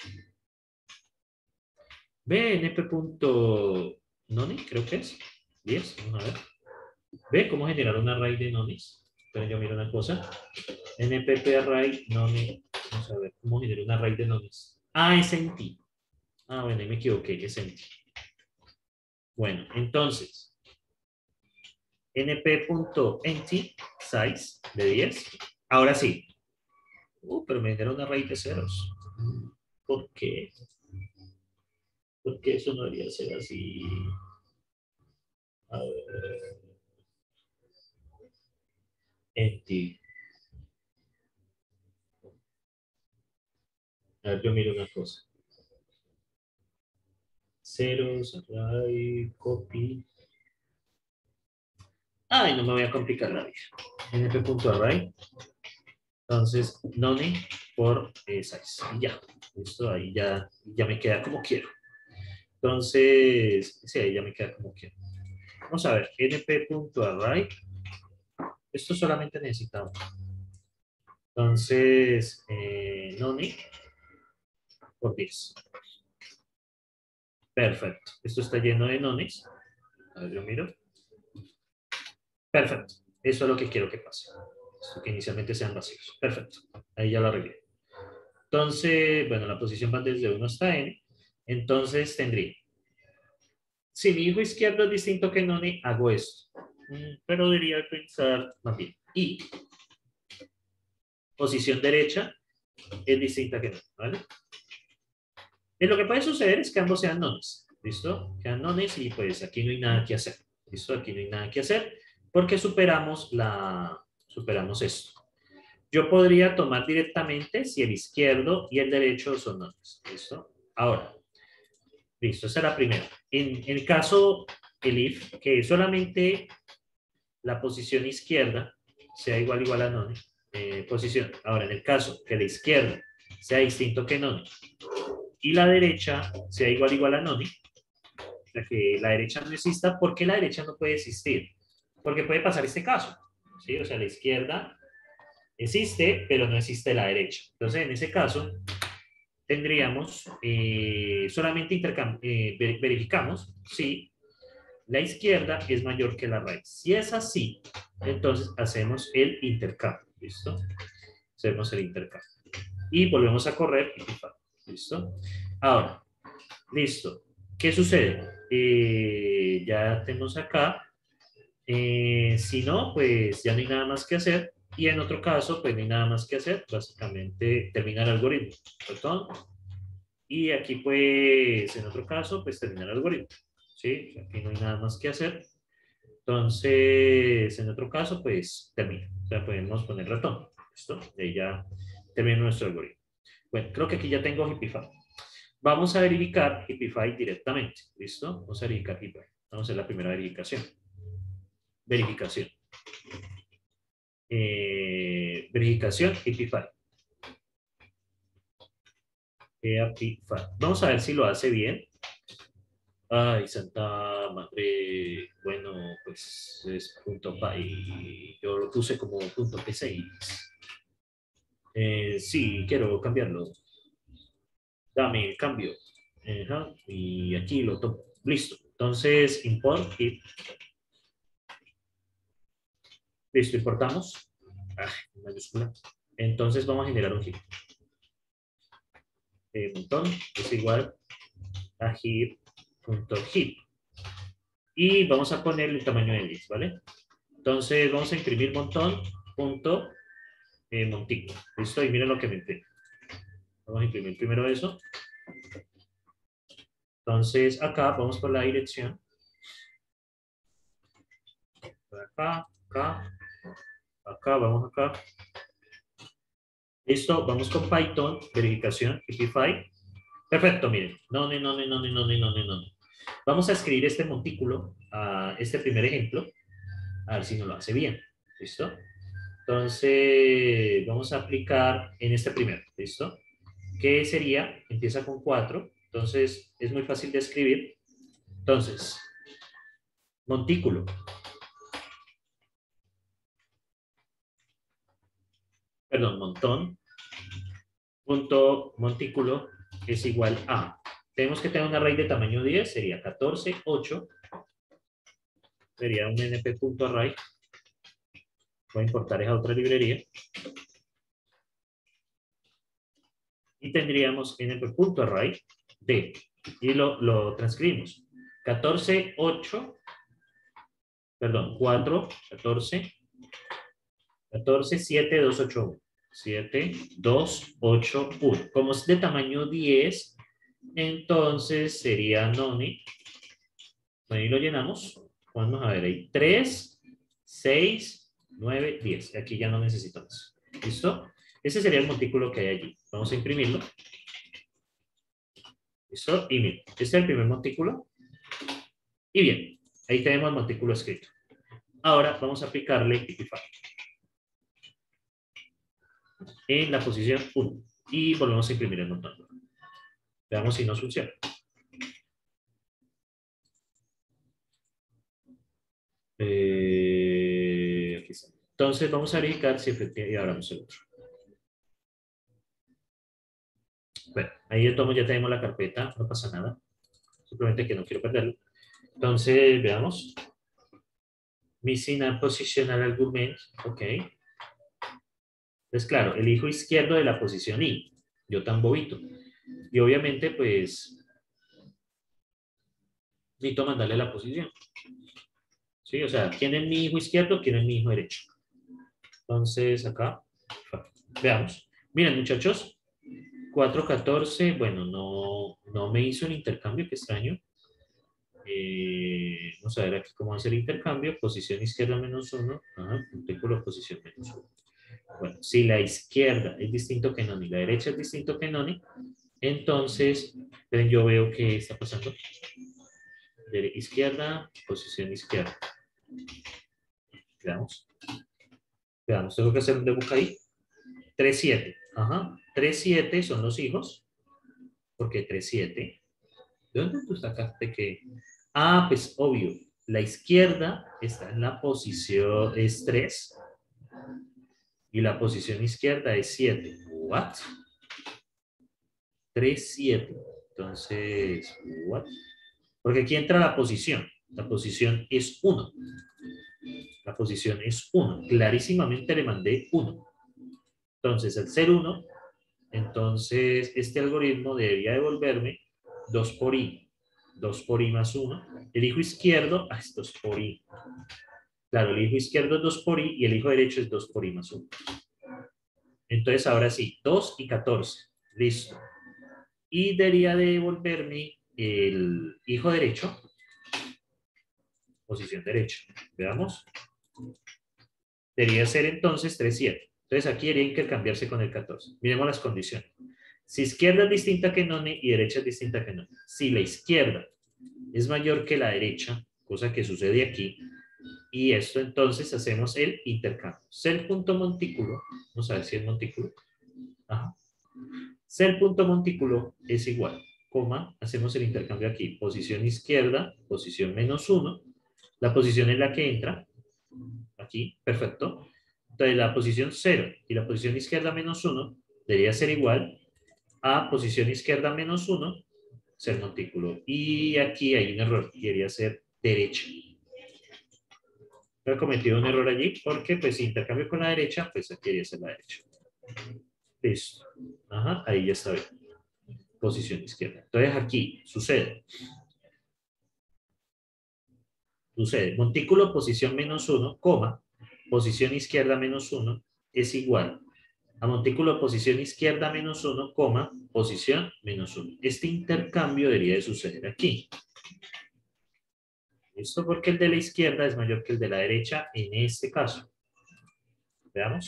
np.none, creo que es. 10, vamos a ver. Ve cómo generar un array de nones. Pero yo miro una cosa. npp array none. Vamos a ver cómo generar un array de nones. Ah, es en ti. Ah, bueno, ahí me equivoqué, es en ti. Bueno, entonces, np.empty size de 10. Ahora sí. Pero me genera un array de ceros. ¿Por qué? Porque eso no debería ser así. A ver. Empty. A ver, yo miro una cosa. Ceros, array, copy. Ay, no me voy a complicar la vida. np.array. Entonces, none por size. Y ya. Listo, ahí ya me queda como quiero. Entonces, sí, ahí ya me queda como quiero. Vamos a ver, np.array. Esto solamente necesitamos. Entonces, none por 10. Perfecto. Esto está lleno de nones. A ver, yo miro. Perfecto. Eso es lo que quiero que pase. Esto que inicialmente sean vacíos. Perfecto. Ahí ya lo arreglé. Entonces, bueno, la posición va desde 1 hasta n. Entonces tendría. Si mi hijo izquierdo es distinto que none, hago esto. Pero debería pensar más bien. Y posición derecha es distinta que none, ¿vale? Y lo que puede suceder es que ambos sean nones. ¿Listo? Quedan nones y pues aquí no hay nada que hacer. ¿Listo? Aquí no hay nada que hacer porque superamos esto. Yo podría tomar directamente si el izquierdo y el derecho son nones. ¿Listo? Ahora, listo, esa es la primera. En el caso, el if, que solamente la posición izquierda sea igual a none, posición. Ahora, en el caso que la izquierda sea distinto que none y la derecha sea igual a none, o sea, que la derecha no exista, ¿por qué la derecha no puede existir? Porque puede pasar este caso, ¿sí? O sea, la izquierda existe, pero no existe la derecha. Entonces, en ese caso, tendríamos, solamente verificamos si la izquierda es mayor que la raíz. Si es así, entonces hacemos el intercambio, ¿listo? Hacemos el intercambio. Y volvemos a correr y fijar, ¿listo? Ahora, listo. ¿Qué sucede? Ya tenemos acá. Si no, pues ya no hay nada más que hacer. Y en otro caso, pues no hay nada más que hacer. Básicamente, terminar el algoritmo. Botón. Y aquí, pues, en otro caso, pues terminar el algoritmo. ¿Sí? Aquí no hay nada más que hacer. Entonces, en otro caso, pues termina. O sea, podemos poner ratón. ¿Listo? Y ahí ya termina nuestro algoritmo. Bueno, creo que aquí ya tengo Hippify. Vamos a verificar Hippify directamente. ¿Listo? Vamos a verificar Hippify. Vamos a hacer la primera verificación. Verificación. Verificación Hippify. Vamos a ver si lo hace bien. Ay, Santa Madre, bueno, pues es .py. Yo lo puse como .p6. Sí, quiero cambiarlo. Dame el cambio. Ajá, y aquí lo tomo. Listo. Entonces, import y listo, importamos. Ah, mayúscula. Entonces vamos a generar un heap. Montón es igual a heap.heap. Y vamos a poner el tamaño de 10, ¿vale? Entonces vamos a imprimir montón punto montículo. Listo, y miren lo que me imprime. Vamos a imprimir primero eso. Entonces acá vamos por la dirección. Por acá, acá, acá, vamos acá. Listo, vamos con Python, verificación, Hippify. Perfecto, miren. No. Vamos a escribir este montículo a este primer ejemplo, a ver si nos lo hace bien. ¿Listo? Entonces, vamos a aplicar en este primero. ¿Listo? ¿Qué sería? Empieza con 4. Entonces, es muy fácil de escribir. Entonces, montículo. Perdón, montón. Punto montículo es igual a. Tenemos que tener una raíz de tamaño 10, sería 14, 8. Sería un np.array. Voy a importar esa otra librería. Y tendríamos np.array d. Y lo transcribimos. 14, 8. Perdón, 4, 14, 14, 7, 2, 8, 1. 7, 2, 8, 1. Como es de tamaño 10, entonces sería none. Ahí lo llenamos. Vamos a ver ahí. 3, 6, 9, 10. Aquí ya no necesitamos. ¿Listo? Ese sería el montículo que hay allí. Vamos a imprimirlo. ¿Listo? Y miren, este es el primer montículo. Y bien, ahí tenemos el montículo escrito. Ahora vamos a aplicarle Hippify en la posición 1. Y volvemos a imprimir el montón. Veamos si nos funciona. Aquí está. Entonces vamos a verificar si efectivamente y abramos el otro. Bueno, ahí de tomo ya tenemos la carpeta, no pasa nada. Simplemente que no quiero perderlo. Entonces, veamos. Missing a positional argument. Ok. Entonces, claro, elijo izquierdo de la posición I. Yo tan bobito. Y obviamente, pues, necesito mandarle la posición. ¿Sí? O sea, ¿quién es mi hijo izquierdo? ¿Quién es mi hijo derecho? Entonces, acá, veamos. Miren, muchachos, 4, 14, bueno, no me hizo el intercambio, qué extraño. Vamos a ver aquí cómo hacer el intercambio. Posición izquierda menos 1. Montículo posición menos 1. Bueno, si la izquierda es distinto que noni y la derecha es distinto que noni, entonces yo veo que está pasando. De izquierda, posición izquierda. Veamos. Veamos, tengo que hacer un debug ahí. 3, 7. Ajá. 3, 7 son los hijos. ¿Por qué 3, 7? ¿De dónde tú sacaste que...? Ah, pues obvio. La izquierda está en la posición es 3 y la posición izquierda es 7. ¿What? 3, 7. Entonces, ¿what? Porque aquí entra la posición. La posición es 1. La posición es 1. Clarísimamente le mandé 1. Entonces, al ser 1, entonces este algoritmo debería devolverme 2 por i. 2 por i más 1. El hijo izquierdo, es 2 por i. Claro, el hijo izquierdo es 2 por i y el hijo derecho es 2 por i más 1. Entonces, ahora sí, 2 y 14. Listo. Y debería devolverme el hijo derecho. Posición derecha. Veamos. Debería ser entonces 3, 7. Entonces, aquí debería intercambiarse con el 14. Miremos las condiciones. Si izquierda es distinta que none y derecha es distinta que none. Si la izquierda es mayor que la derecha, cosa que sucede aquí, y esto entonces hacemos el intercambio. Cel.montículo, vamos a ver si es montículo. Ajá. Cel.montículo es igual, coma, hacemos el intercambio aquí. Posición izquierda, posición menos 1. La posición en la que entra, aquí, perfecto. Entonces la posición 0 y la posición izquierda menos 1 debería ser igual a posición izquierda menos 1 ser montículo. Y aquí hay un error, debería ser derecha. He cometido un error allí porque pues si intercambio con la derecha, pues aquí debería ser la derecha. Listo. Ajá, ahí ya está bien. Posición izquierda. Entonces aquí sucede, montículo posición menos 1, coma, posición izquierda menos 1 es igual a montículo posición izquierda menos 1, coma, posición menos 1. Este intercambio debería de suceder aquí. ¿Listo? Porque el de la izquierda es mayor que el de la derecha en este caso. Veamos.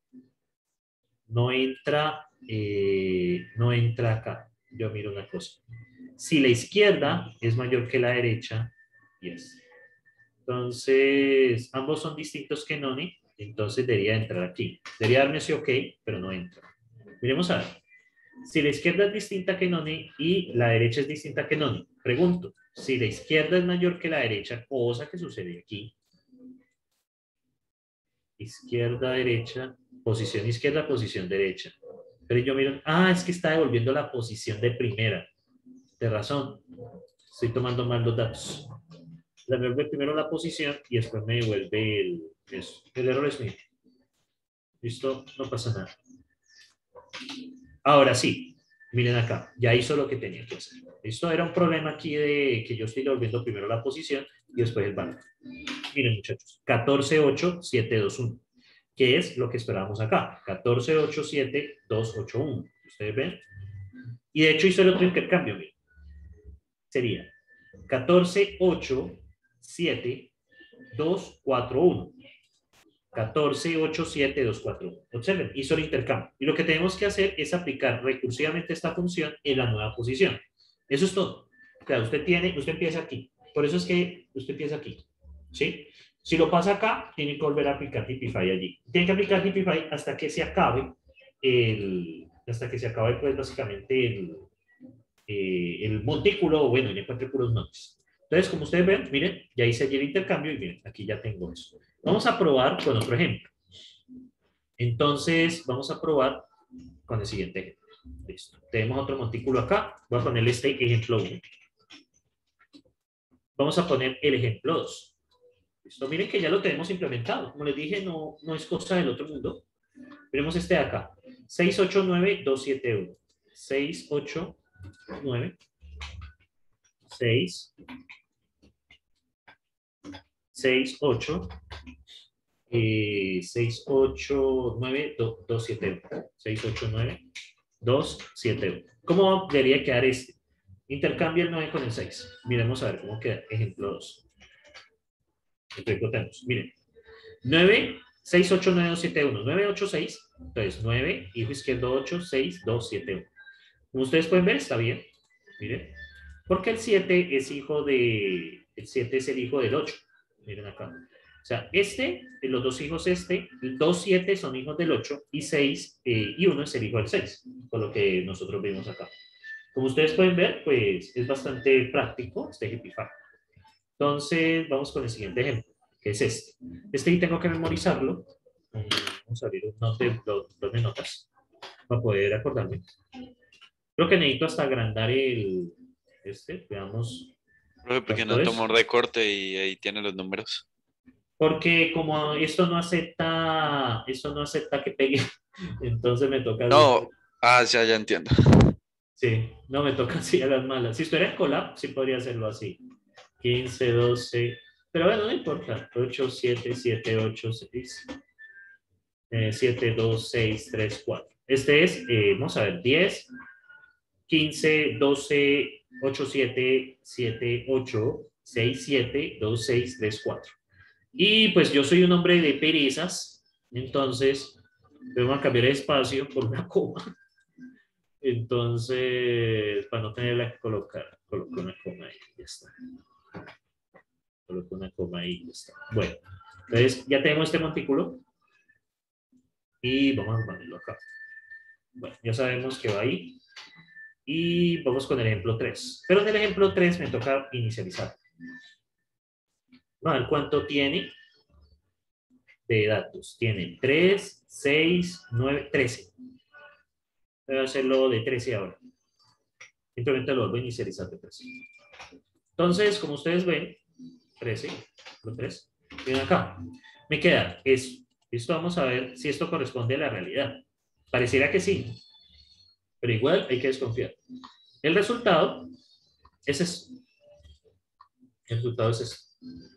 No entra acá. Yo miro una cosa. Si la izquierda es mayor que la derecha, yes. Entonces, ambos son distintos que noni, entonces debería entrar aquí. Debería darme ese ok, pero no entra. Miremos a ver. Si la izquierda es distinta que noni y la derecha es distinta que noni, pregunto, si la izquierda es mayor que la derecha, cosa que sucede aquí, izquierda, derecha, posición derecha. Pero yo miro, es que está devolviendo la posición de primera. De razón, estoy tomando mal los datos. Le devuelve primero la posición y después me devuelve el error es mío. ¿Listo? No pasa nada. Ahora sí, miren acá, ya hizo lo que tenía que hacer. Esto era un problema aquí de que yo estoy devolviendo primero la posición y después el valor. Miren muchachos, 14,8,7,2,1. ¿Qué es lo que esperábamos acá? 14,8,7,2,8,1. ¿Ustedes ven? Y de hecho hizo el otro intercambio, miren. Sería 14,8,7,2,4,1. 14,8,7,2,4,1. Observen, hizo el intercambio. Y lo que tenemos que hacer es aplicar recursivamente esta función en la nueva posición. Eso es todo. O sea, usted empieza aquí. Por eso es que usted empieza aquí. ¿Sí? Si lo pasa acá, tiene que volver a aplicar Typify allí. Tiene que aplicar Typify hasta que se acabe pues básicamente el montículo, bueno, ya encuentre puros nodes. Entonces, como ustedes ven, miren, ya hice allí el intercambio y miren, aquí ya tengo eso. Vamos a probar con otro ejemplo. Entonces, vamos a probar con el siguiente ejemplo. Listo. Tenemos otro montículo acá. Voy a ponerle este ejemplo 1. Vamos a poner el ejemplo 2. Listo. Miren que ya lo tenemos implementado. Como les dije, no es cosa del otro mundo. Veremos este de acá. 689,271. 689. 6 8 689 271. 689 271. ¿Cómo debería quedar este? Intercambia el 9 con el 6. Miremos a ver cómo queda. Ejemplo 2. Ejemplo tenemos. Miren. 9, 6, 8, 9, 2, 7, 1. 9, 8, 6. Entonces 9, hijo izquierdo 8, 6, 2, 7, 1. Como ustedes pueden ver, está bien. Miren. Porque el 7 es hijo de... El 7 es el hijo del 8. Miren acá. O sea, los dos hijos 2, 7 son hijos del 8 y 6 y 1 es el hijo del 6. Por lo que nosotros vimos acá. Como ustedes pueden ver, pues es bastante práctico este Typify. Entonces, vamos con el siguiente ejemplo, que es este. Este tengo que memorizarlo. Vamos a abrir un blog de notas para poder acordarme. Creo que necesito hasta agrandar veamos. Profe, ¿por qué no tomo recorte y ahí tiene los números? Porque como esto no acepta que pegue, entonces me toca... No, ya entiendo. Sí, no me toca así a las malas. Si estuviera en Colab, sí podría hacerlo así. 15, 12, pero bueno, no importa. 8, 7, 7, 8, 6, 7, 2, 6, 3, 4. Este es, vamos a ver, 10, 15, 12, 8, 7, 7, 8, 6, 7, 2, 6, 3, 4. Y pues yo soy un hombre de perezas, entonces vamos a cambiar de espacio por una coma. Entonces, para no tenerla que colocar, coloco una coma ahí, ya está. Coloco una coma ahí, ya está. Bueno, entonces ya tenemos este montículo y vamos a ponerlo acá. Bueno, ya sabemos que va ahí. Y vamos con el ejemplo 3. Pero en el ejemplo 3 me toca inicializar. Vamos a ver cuánto tiene de datos. Tiene 3, 6, 9, 13. Voy a hacerlo de 13 ahora. Simplemente lo vuelvo a inicializar de 13. Entonces, como ustedes ven, 13, lo 3. Miren acá. Me queda eso. Listo, vamos a ver si esto corresponde a la realidad. Pareciera que sí, pero igual hay que desconfiar. El resultado es ese. El resultado es ese.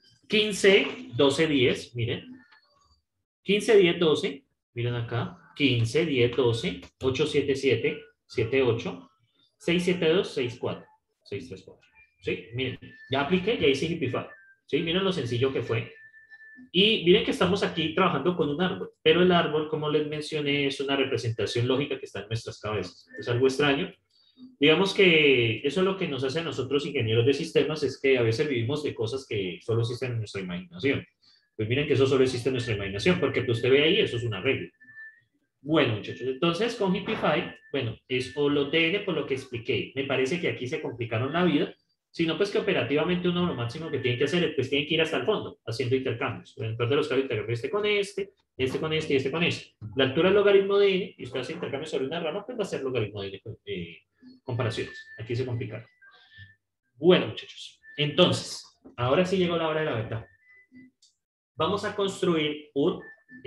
15, 12, 10, miren. 15, 10, 12, miren acá. 15, 10, 12, 8, 7, 7, 7, 8, 6, 7, 2, 6, 4, 6, 3, 4. ¿Sí? Miren, ya apliqué, ya hice Hipify. ¿Sí? Miren lo sencillo que fue. Y miren que estamos aquí trabajando con un árbol, pero el árbol, como les mencioné, es una representación lógica que está en nuestras cabezas. Es algo extraño. Digamos que eso es lo que nos hace a nosotros ingenieros de sistemas, es que a veces vivimos de cosas que solo existen en nuestra imaginación. Pues miren que eso solo existe en nuestra imaginación, porque pues usted ve ahí, eso es una regla. Bueno, muchachos, entonces con Hipify, bueno, es o lo TN por lo que expliqué. Me parece que aquí se complicaron la vida, sino pues que operativamente uno lo máximo que tiene que hacer es pues tiene que ir hasta el fondo, haciendo intercambios. En de los casos intercambios este con este con este y este con este. La altura es logaritmo de n, y usted hace intercambio sobre una rama, pues va a ser logaritmo de n comparaciones. Aquí se complicaron. Bueno, muchachos, entonces, ahora sí llegó la hora de la verdad. Vamos a construir un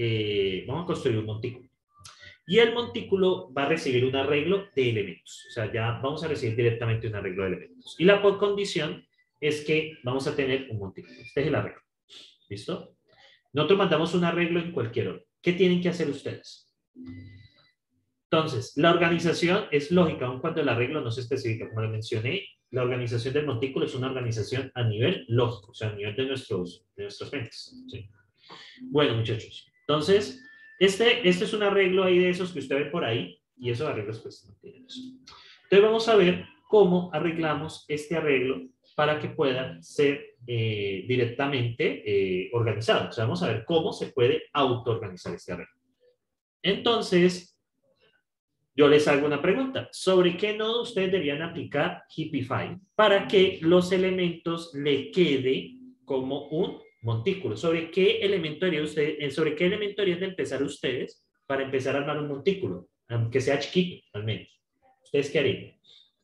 montículo. Y el montículo va a recibir un arreglo de elementos. O sea, ya vamos a recibir directamente un arreglo de elementos. Y la condición es que vamos a tener un montículo. Este es el arreglo. ¿Listo? Nosotros mandamos un arreglo en cualquier orden. ¿Qué tienen que hacer ustedes? Entonces, la organización es lógica, aun cuando el arreglo no se especifica. Como les mencioné, la organización del montículo es una organización a nivel lógico, o sea, a nivel de nuestras mentes. ¿Sí? Bueno, muchachos, entonces, este es un arreglo ahí de esos que usted ve por ahí, y esos arreglos pues no tienen eso. Entonces vamos a ver cómo arreglamos este arreglo para que pueda ser directamente organizado. O sea, vamos a ver cómo se puede autoorganizar este arreglo. Entonces, yo les hago una pregunta. ¿Sobre qué nodo ustedes deberían aplicar Hipify para que los elementos le quede como un montículo? ¿Sobre qué elemento deberían de empezar ustedes para empezar a armar un montículo? Aunque sea chiquito, al menos. ¿Ustedes qué harían?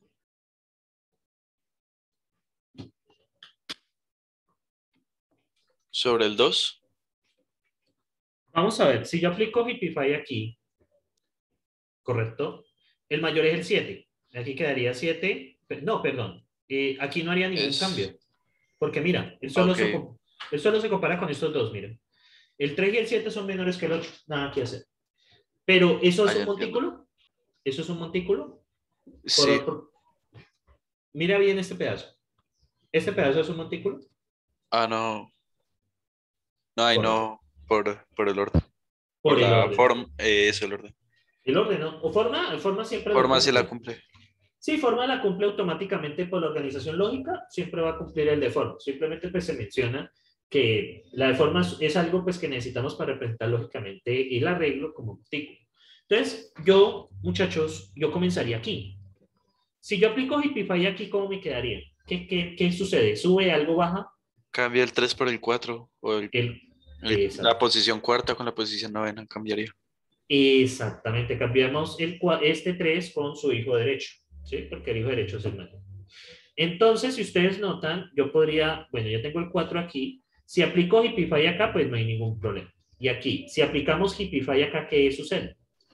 Sobre el 2. Vamos a ver, si yo aplico Hipify aquí, ¿correcto? El mayor es el 7. Aquí quedaría 7. No, perdón. Aquí no haría ningún cambio. Porque mira, él solo se compara con estos dos, miren. El 3 y el 7 son menores que el 8. Nada que hacer. Pero ¿eso es un montículo? ¿Eso es un montículo? Sí. Mira bien este pedazo. ¿Este pedazo es un montículo? Ah, no. No, ahí no, por el orden. Por el la orden. forma, es el orden. El orden, ¿no? O forma siempre lo Forma cumple. sí la cumple. Sí, forma la cumple automáticamente por la organización lógica, siempre va a cumplir el de forma. Simplemente pues se menciona que la de forma es algo pues que necesitamos para representar lógicamente el arreglo como montículo. Entonces, yo, muchachos, yo comenzaría aquí. Si yo aplico Hipify aquí, ¿cómo me quedaría? ¿Qué sucede? ¿Sube algo, baja? Cambia el 3 por el 4. O la posición cuarta con la posición novena cambiaría. Exactamente, cambiamos este 3 con su hijo derecho, ¿sí? Porque el hijo derecho es el mayor. Entonces, si ustedes notan, yo podría, bueno, ya tengo el 4 aquí. Si aplico Hipify acá, pues no hay ningún problema. Y aquí, si aplicamos Hipify acá, ¿qué sucede?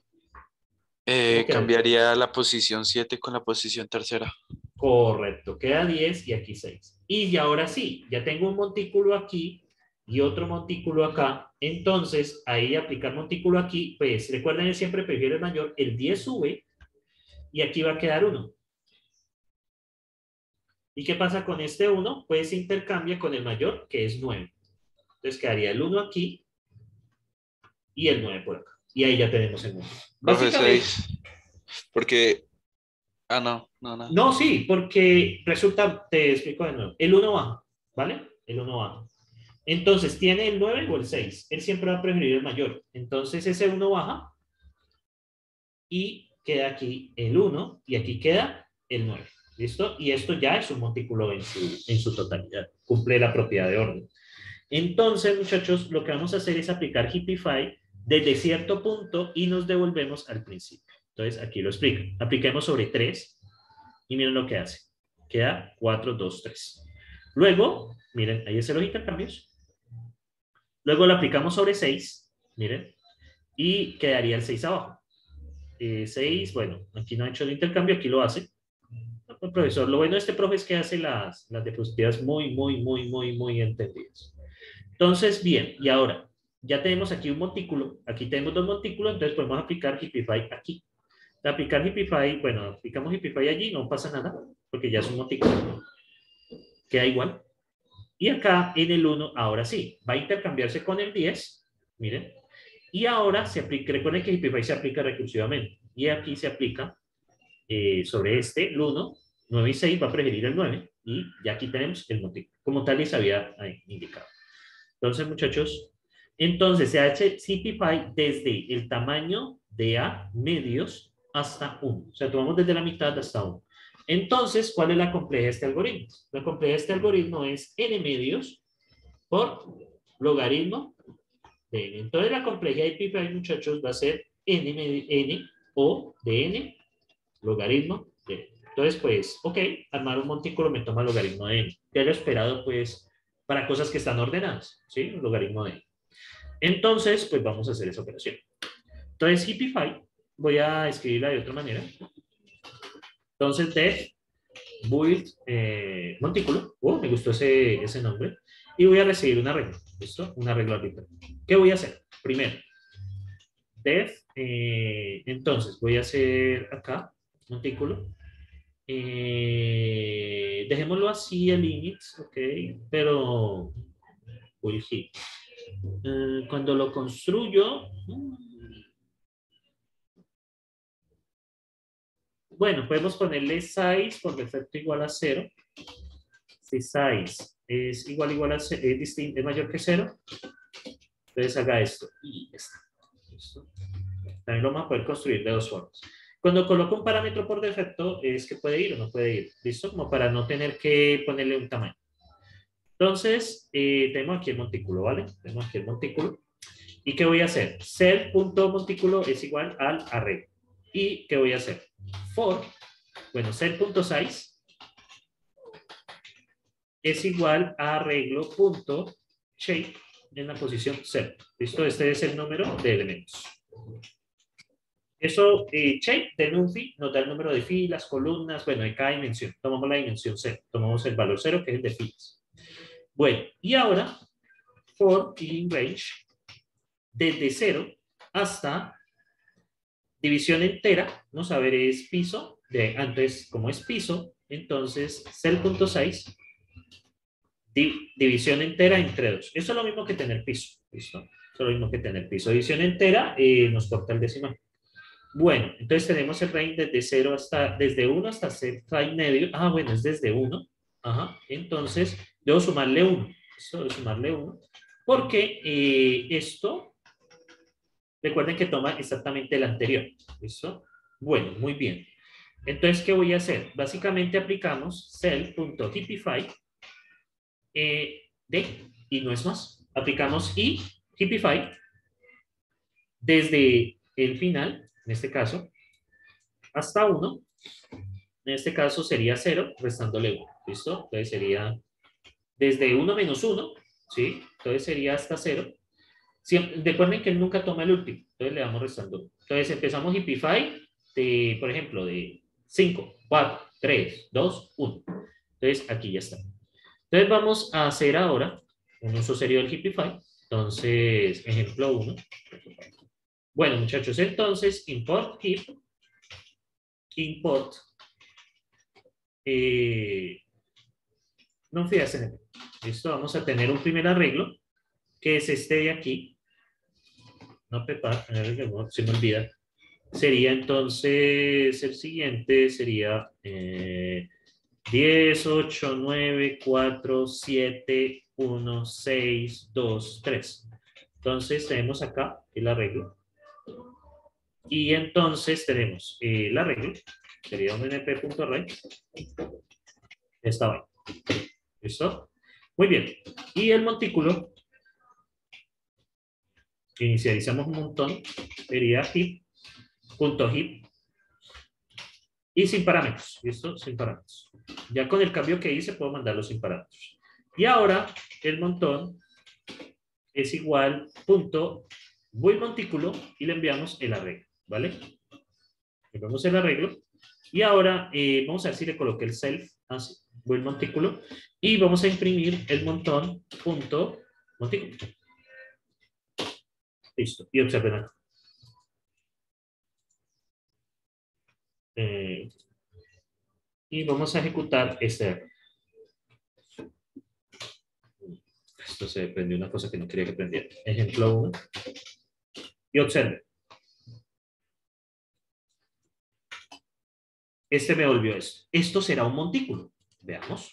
Cambiaría la posición 7 con la posición tercera. Correcto, queda 10 y aquí 6. Y ahora sí, ya tengo un montículo aquí y otro montículo acá. Entonces, ahí aplicar montículo aquí, pues recuerden, siempre prefiero el mayor, el 10 sube y aquí va a quedar 1. ¿Y qué pasa con este 1? Pues se intercambia con el mayor, que es 9. Entonces quedaría el 1 aquí y el 9 por acá. Y ahí ya tenemos el 9. Profe, 6. Porque... Ah, no. No, sí, porque resulta, te explico de nuevo. El 1 baja, ¿vale? El 1 baja. Entonces, ¿tiene el 9 o el 6? Él siempre va a preferir el mayor. Entonces, ese 1 baja y queda aquí el 1 y aquí queda el 9. ¿Listo? Y esto ya es un montículo en su totalidad. Cumple la propiedad de orden. Entonces, muchachos, lo que vamos a hacer es aplicar Hippify desde cierto punto y nos devolvemos al principio. Entonces, aquí lo explico. Apliquemos sobre 3 y miren lo que hace. Queda 4, 2, 3. Luego, miren, ahí están los intercambios. Luego lo aplicamos sobre 6, miren, y quedaría el 6 abajo. 6, bueno, aquí no ha hecho el intercambio, aquí lo hace. El profesor, lo bueno de este profe es que hace las diapositivas muy entendidas. Entonces, bien, y ahora, ya tenemos aquí un montículo, aquí tenemos dos montículos, entonces podemos aplicar Hippify aquí. Aplicar Hippify, bueno, aplicamos Hippify allí, no pasa nada, porque ya es un montículo, queda igual. Y acá en el 1, ahora sí, va a intercambiarse con el 10, miren, y ahora se aplica, recuerden que Hippify se aplica recursivamente, y aquí se aplica sobre este, el 1, 9 y 6 va a preferir el 9, y ya aquí tenemos el montículo, como tal les había indicado. Entonces, muchachos, entonces se hace Hippify desde el tamaño de A medios hasta 1. O sea, tomamos desde la mitad hasta 1. Entonces, ¿cuál es la complejidad de este algoritmo? La complejidad de este algoritmo es n medios por logaritmo de n. Entonces, la complejidad de Hippify, muchachos, va a ser n o de n logaritmo de n. Entonces, pues, ok, armar un montículo me toma logaritmo de n. Ya lo esperado, pues, para cosas que están ordenadas, ¿sí? Un logaritmo de n. Entonces, pues vamos a hacer esa operación. Entonces, Hippify, voy a escribirla de otra manera. Entonces, def build montículo. Oh, me gustó ese nombre. Y voy a recibir un arreglo. ¿Listo? Un arreglo arbitrario. ¿Qué voy a hacer? Primero, def, entonces voy a hacer acá, montículo. Dejémoslo así el init, ok, pero will hit. Cuando lo construyo, bueno, podemos ponerle size por defecto igual a 0. Si size es igual a 0, es mayor que 0, entonces haga esto y ya está. ¿Listo? También lo vamos a poder construir de dos formas. Cuando coloco un parámetro por defecto es que puede ir o no puede ir. ¿Listo? Como para no tener que ponerle un tamaño. Entonces, tenemos aquí el montículo, ¿vale? Tenemos aquí el montículo. ¿Y qué voy a hacer? Self.montículo es igual al arreglo. ¿Y qué voy a hacer? For, bueno, self.size es igual a arreglo.shape en la posición 0. ¿Listo? Este es el número de elementos. Eso, shape de NumPy nos da el número de filas, columnas, bueno, de cada dimensión. Tomamos la dimensión 0, tomamos el valor 0 que es el de filas. Bueno, y ahora, for in range, desde 0 hasta división entera, vamos a ver, es piso, antes como es piso, entonces cell.size, división entera entre 2. Eso es lo mismo que tener piso, ¿listo? Eso es lo mismo que tener piso. División entera nos corta el decimal. Bueno, entonces tenemos el range desde 0 hasta, desde 1 hasta y medio. Ah, bueno, es desde 1. Ajá, entonces debo sumarle 1. Esto debo sumarle 1. Porque esto, recuerden que toma exactamente el anterior. ¿Listo? Bueno, muy bien. Entonces, ¿qué voy a hacer? Básicamente aplicamos cell.hippify y no es más. Aplicamos hippify desde el final, en este caso, hasta 1. En este caso sería 0, restándole 1. ¿Listo? Entonces sería desde 1 menos 1, ¿sí? Entonces sería hasta 0. Recuerden que él nunca toma el último, entonces le vamos restando 1. Entonces empezamos Hippify, por ejemplo, de 5, 4, 3, 2, 1. Entonces aquí ya está. Entonces vamos a hacer ahora un uso serio del Hippify. Entonces, ejemplo 1. Bueno, muchachos, entonces import hip, import no fíjense en él. Listo, vamos a tener un primer arreglo, que es este de aquí. No, prepara, se me olvida. Sería entonces, el siguiente sería 10, 8, 9, 4, 7, 1, 6, 2, 3. Entonces tenemos acá el arreglo. Y entonces tenemos el arreglo, sería un np.array. Está bien. ¿Listo? Muy bien. Y el montículo Si inicializamos un montón, sería hip, punto hip, y sin parámetros. ¿Listo? Sin parámetros. Ya con el cambio que hice, puedo mandarlo sin parámetros. Y ahora, el montón es igual punto void montículo y le enviamos el arreglo, ¿vale? Le enviamos el arreglo. Y ahora, vamos a ver si le coloqué el self, así, void montículo, y vamos a imprimir el montón punto montículo. Listo. Y observen acá. Y vamos a ejecutar este arreglo. Esto se prendió una cosa que no quería que prendiera. Ejemplo 1. Y observen. Este me volvió esto. Esto será un montículo. Veamos.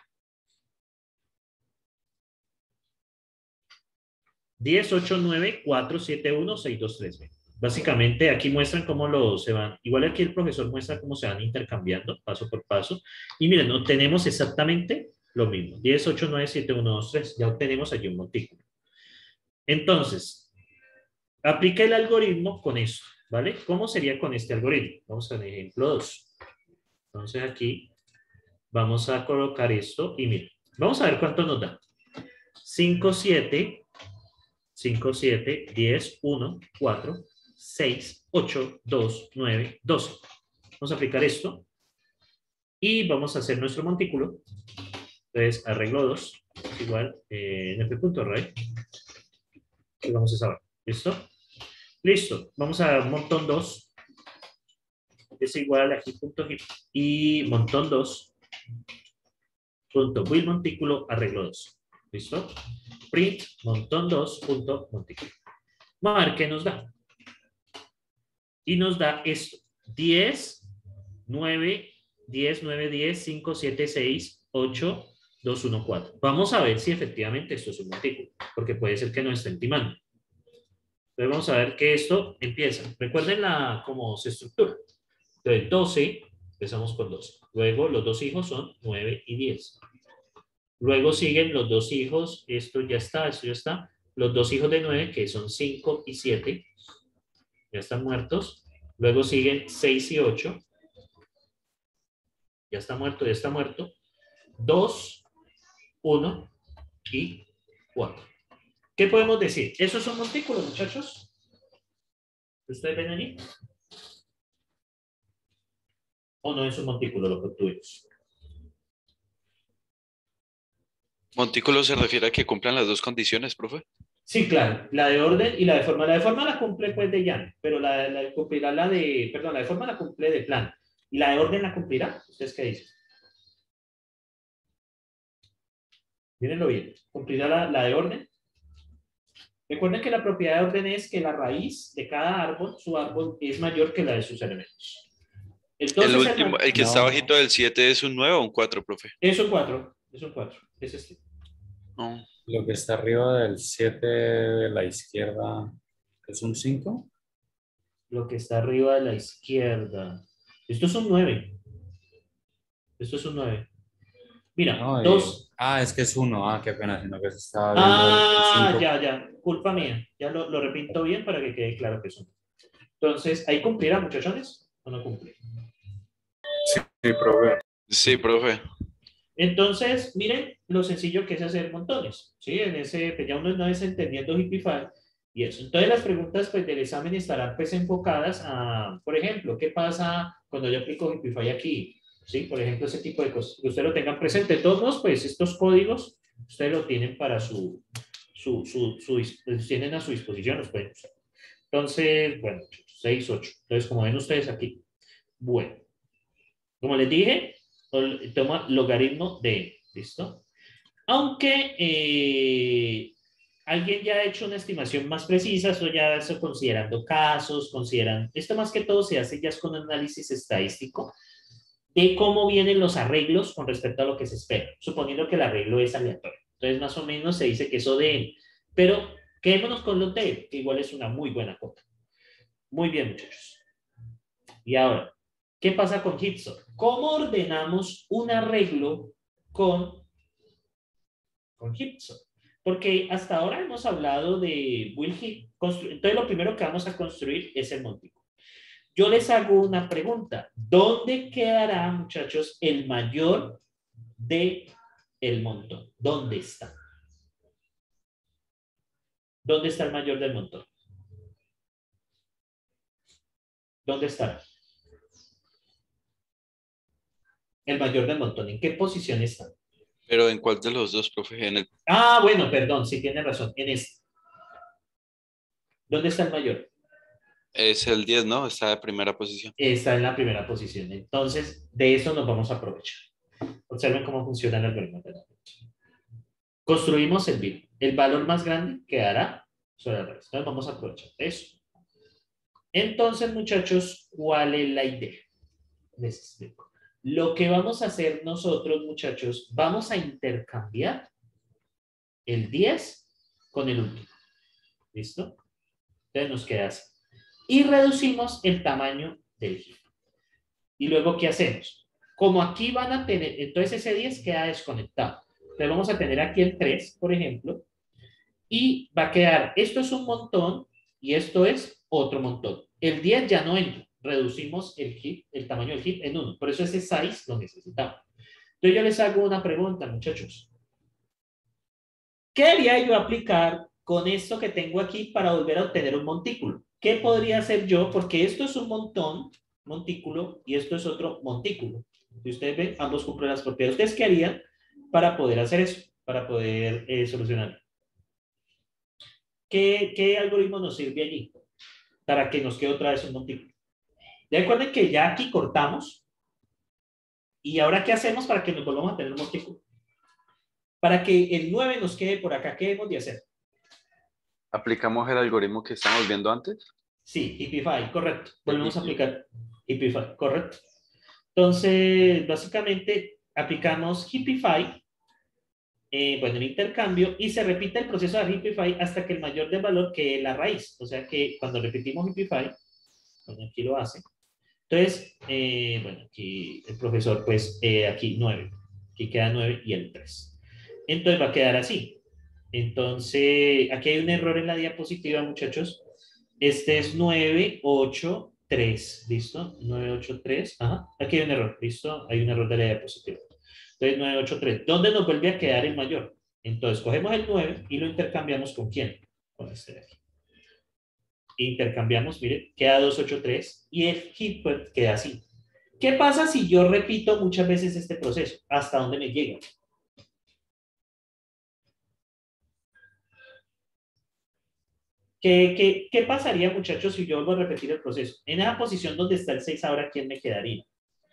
Diez, 8, 9, 4, 7, 1, 6, 2, 3. Básicamente aquí muestran cómo se van. Igual aquí el profesor muestra cómo se van intercambiando paso por paso. Y miren, obtenemos exactamente lo mismo. 10, 8, 9, 7, 1, 2, 3. Ya obtenemos allí un montículo. Entonces, aplica el algoritmo con eso, ¿vale? ¿Cómo sería con este algoritmo? Vamos al ejemplo 2. Entonces aquí vamos a colocar esto y miren, vamos a ver cuánto nos da. 5, 7, 5, 7, 10, 1, 4, 6, 8, 2, 9, 12. Vamos a aplicar esto y vamos a hacer nuestro montículo. Entonces, arreglo 2 es igual np.array. Y vamos a saber. ¿Listo? Listo. Vamos a montón 2. Es igual a aquí.hip y montón 2 punto build montículo arreglo 2. ¿Listo? Print montón 2 punto montículo. Vamos a ver qué nos da. Y nos da esto. 10, 9, 10, 9, 10, 5, 7, 6, 8, 2, 1, 4. Vamos a ver si efectivamente esto es un montículo, porque puede ser que nos estén timando. Entonces vamos a ver que esto empieza. Recuerden cómo se estructura. Entonces 12, empezamos con 12. Luego los dos hijos son 9 y 10. Luego siguen los dos hijos, esto ya está. Los dos hijos de 9, que son 5 y 7, ya están muertos. Luego siguen 6 y 8. Ya está muerto, ya está muerto. 2, 1 y 4. ¿Qué podemos decir? ¿Eso es un montículo, muchachos? ¿Ustedes ven allí? ¿O no es un montículo lo que obtuvimos? Montículo se refiere a que cumplan las dos condiciones, profe. Sí, claro. La de orden y la de forma. La de forma la cumple pues de llano, pero cumplirá la de... Perdón, la de forma la cumple de plano. ¿Y la de orden la cumplirá? ¿Ustedes qué dicen? Mírenlo bien. ¿Cumplirá la de orden? Recuerden que la propiedad de orden es que la raíz de cada árbol, su árbol, es mayor que la de sus elementos. El Entonces, último, el que está bajito del 7 es un 9 o un 4, profe. Es un 4. Es un 4. Es este. No. Lo que está arriba del 7 de la izquierda es un 5. Lo que está arriba de la izquierda. Esto es un 9. Esto es un 9. Mira, No, 2. es que es 1. Qué pena, sino que se estaba viendo el 5. Ya. Culpa mía. Ya lo repito bien para que quede claro que es 1. Entonces, ¿ahí cumplirá, muchachones? ¿O no cumple? Sí, profe. Sí, profe. Entonces, miren lo sencillo que es hacer montones, ¿sí? En ese, pues ya uno no es entendiendo Hipify y eso. Entonces, las preguntas pues, del examen estarán pues enfocadas a, por ejemplo, ¿qué pasa cuando yo aplico Hipify aquí? ¿Sí? Por ejemplo, ese tipo de cosas. Que ustedes lo tengan presente. De todos modos, pues estos códigos, ustedes lo tienen para los tienen a su disposición, los pueden usar. Entonces, bueno, 6, 8. Entonces, como ven ustedes aquí. Bueno, como les dije, toma logaritmo de n, ¿listo? Aunque alguien ya ha hecho una estimación más precisa, eso ya es considerando casos, esto más que todo se hace ya es con análisis estadístico de cómo vienen los arreglos con respecto a lo que se espera, suponiendo que el arreglo es aleatorio. Entonces, más o menos se dice que eso de n, pero quedémonos con los de n, que igual es una muy buena cuota. Muy bien, muchachos. Y ahora, ¿qué pasa con Hipsor? ¿Cómo ordenamos un arreglo con Hipsor? Porque hasta ahora hemos hablado de will heap. Entonces lo primero que vamos a construir es el montículo. Yo les hago una pregunta. ¿Dónde quedará, muchachos, el mayor de el montón? ¿Dónde está? ¿Dónde está el mayor del montón? ¿Dónde estará? El mayor del montón. ¿En qué posición está? Pero ¿en cuál de los dos, profe? En el, Ah, bueno, perdón, sí tiene razón. En este. ¿Dónde está el mayor? es el 10, ¿no? Está de primera posición. Está en la primera posición. Entonces, de eso nos vamos a aprovechar. Observen cómo funciona el algoritmo. Construimos el bit. El valor más grande quedará sobre el resto. Entonces, vamos a aprovechar eso. Entonces, muchachos, ¿cuál es la idea? Les explico. Lo que vamos a hacer nosotros, muchachos, vamos a intercambiar el 10 con el último. ¿Listo? Entonces nos queda así. Y reducimos el tamaño del heap. Y luego, ¿qué hacemos? Como aquí van a tener, entonces ese 10 queda desconectado. Entonces vamos a tener aquí el 3, por ejemplo, y va a quedar, esto es un montón y esto es otro montón. El 10 ya no entra. Reducimos el heap, el tamaño del heap en 1. Por eso ese size lo necesitamos. Entonces yo les hago una pregunta, muchachos. ¿Qué haría yo aplicar con esto que tengo aquí para volver a obtener un montículo? ¿Qué podría hacer yo? Porque esto es un montículo, y esto es otro montículo. Si ustedes ven, ambos cumplen las propiedades. ¿Ustedes qué harían para poder hacer eso? Para poder solucionar. ¿Qué algoritmo nos sirve allí? Para que nos quede otra vez un montículo. Ya recuerden que ya aquí cortamos. ¿Y ahora qué hacemos para que nos volvamos a tener un montículo? Para que el 9 nos quede por acá, ¿qué debemos de hacer? ¿Aplicamos el algoritmo que estamos viendo antes? Sí, Hippify, correcto. Volvemos a aplicar Hippify, correcto. Entonces, básicamente, aplicamos Hippify, bueno, el intercambio, y se repite el proceso de Hippify hasta que el mayor del valor quede la raíz. O sea que cuando repetimos Hippify, bueno, aquí lo hace. Entonces, bueno, aquí el profesor, pues, aquí 9. Aquí queda 9 y el 3. Entonces va a quedar así. Entonces, aquí hay un error en la diapositiva, muchachos. Este es 983, ¿listo? 983, ajá. Aquí hay un error, ¿listo? Hay un error de la diapositiva. Entonces, 983. ¿Dónde nos vuelve a quedar el mayor? Entonces, cogemos el 9 y lo intercambiamos ¿con quién? Con este de aquí. Intercambiamos, mire, queda 283 y el heap queda así. ¿Qué pasa si yo repito muchas veces este proceso? ¿Hasta dónde me llega? ¿Qué pasaría, muchachos, si yo vuelvo a repetir el proceso? En esa posición donde está el 6 ahora, ¿quién me quedaría?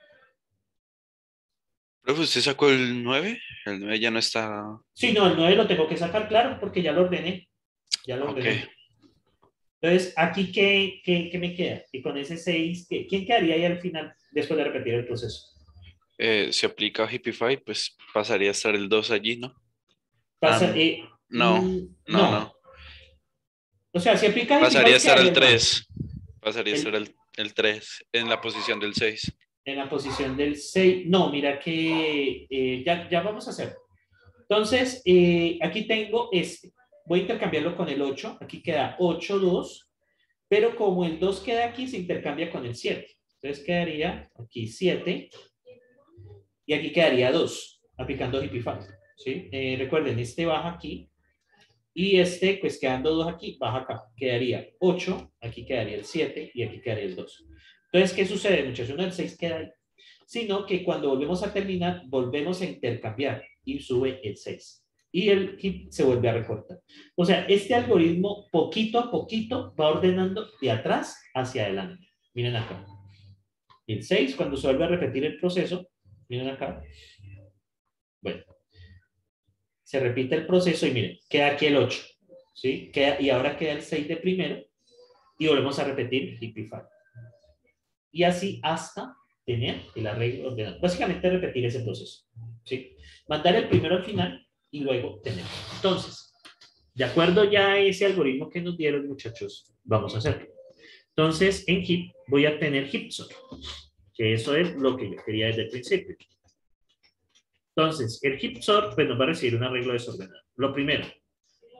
Profe, ¿usted sacó el 9? El 9 ya no está... Sí, no, el 9 lo tengo que sacar, claro, porque ya lo ordené. Ya lo Ok. ordené. Entonces, aquí, ¿qué me queda? Y con ese 6, ¿quién quedaría ahí al final después de repetir el proceso? Si aplica Hippify, pues pasaría a estar el 2 allí, ¿no? Pasa, No, no, no. no. O sea, si aplicas Pasaría a Hippify, estar quedaría el el 9. 3. Pasaría a estar el 3 en la posición del 6. En la posición del 6. No, mira que ya vamos a hacer. Entonces, aquí tengo este. Voy a intercambiarlo con el 8. Aquí queda 8, 2. Pero como el 2 queda aquí, se intercambia con el 7. Entonces quedaría aquí 7. Y aquí quedaría 2, aplicando Hippify. ¿Sí? Recuerden, este baja aquí. Y este, pues quedando 2 aquí, baja acá. Quedaría 8, aquí quedaría el 7 y aquí quedaría el 2. Entonces, ¿qué sucede, muchachos? Uno del 6 queda ahí. Sino que cuando volvemos a terminar, volvemos a intercambiar y sube el 6. Y el heap se vuelve a recortar. O sea, este algoritmo poquito a poquito va ordenando de atrás hacia adelante. Miren acá. El 6, cuando se vuelve a repetir el proceso, miren acá. Bueno, se repite el proceso y miren, queda aquí el 8. ¿Sí? Y ahora queda el 6 de primero y volvemos a repetir Hippify. Y así hasta tener el arreglo ordenado. Básicamente repetir ese proceso. ¿Sí? Mandar el primero al final y luego tener. Entonces, de acuerdo ya a ese algoritmo que nos dieron, muchachos, vamos a hacerlo. Entonces, en heap voy a tener heap sort, que eso es lo que yo quería desde el principio. Entonces, el heap sort pues, nos va a recibir un arreglo desordenado. Lo primero,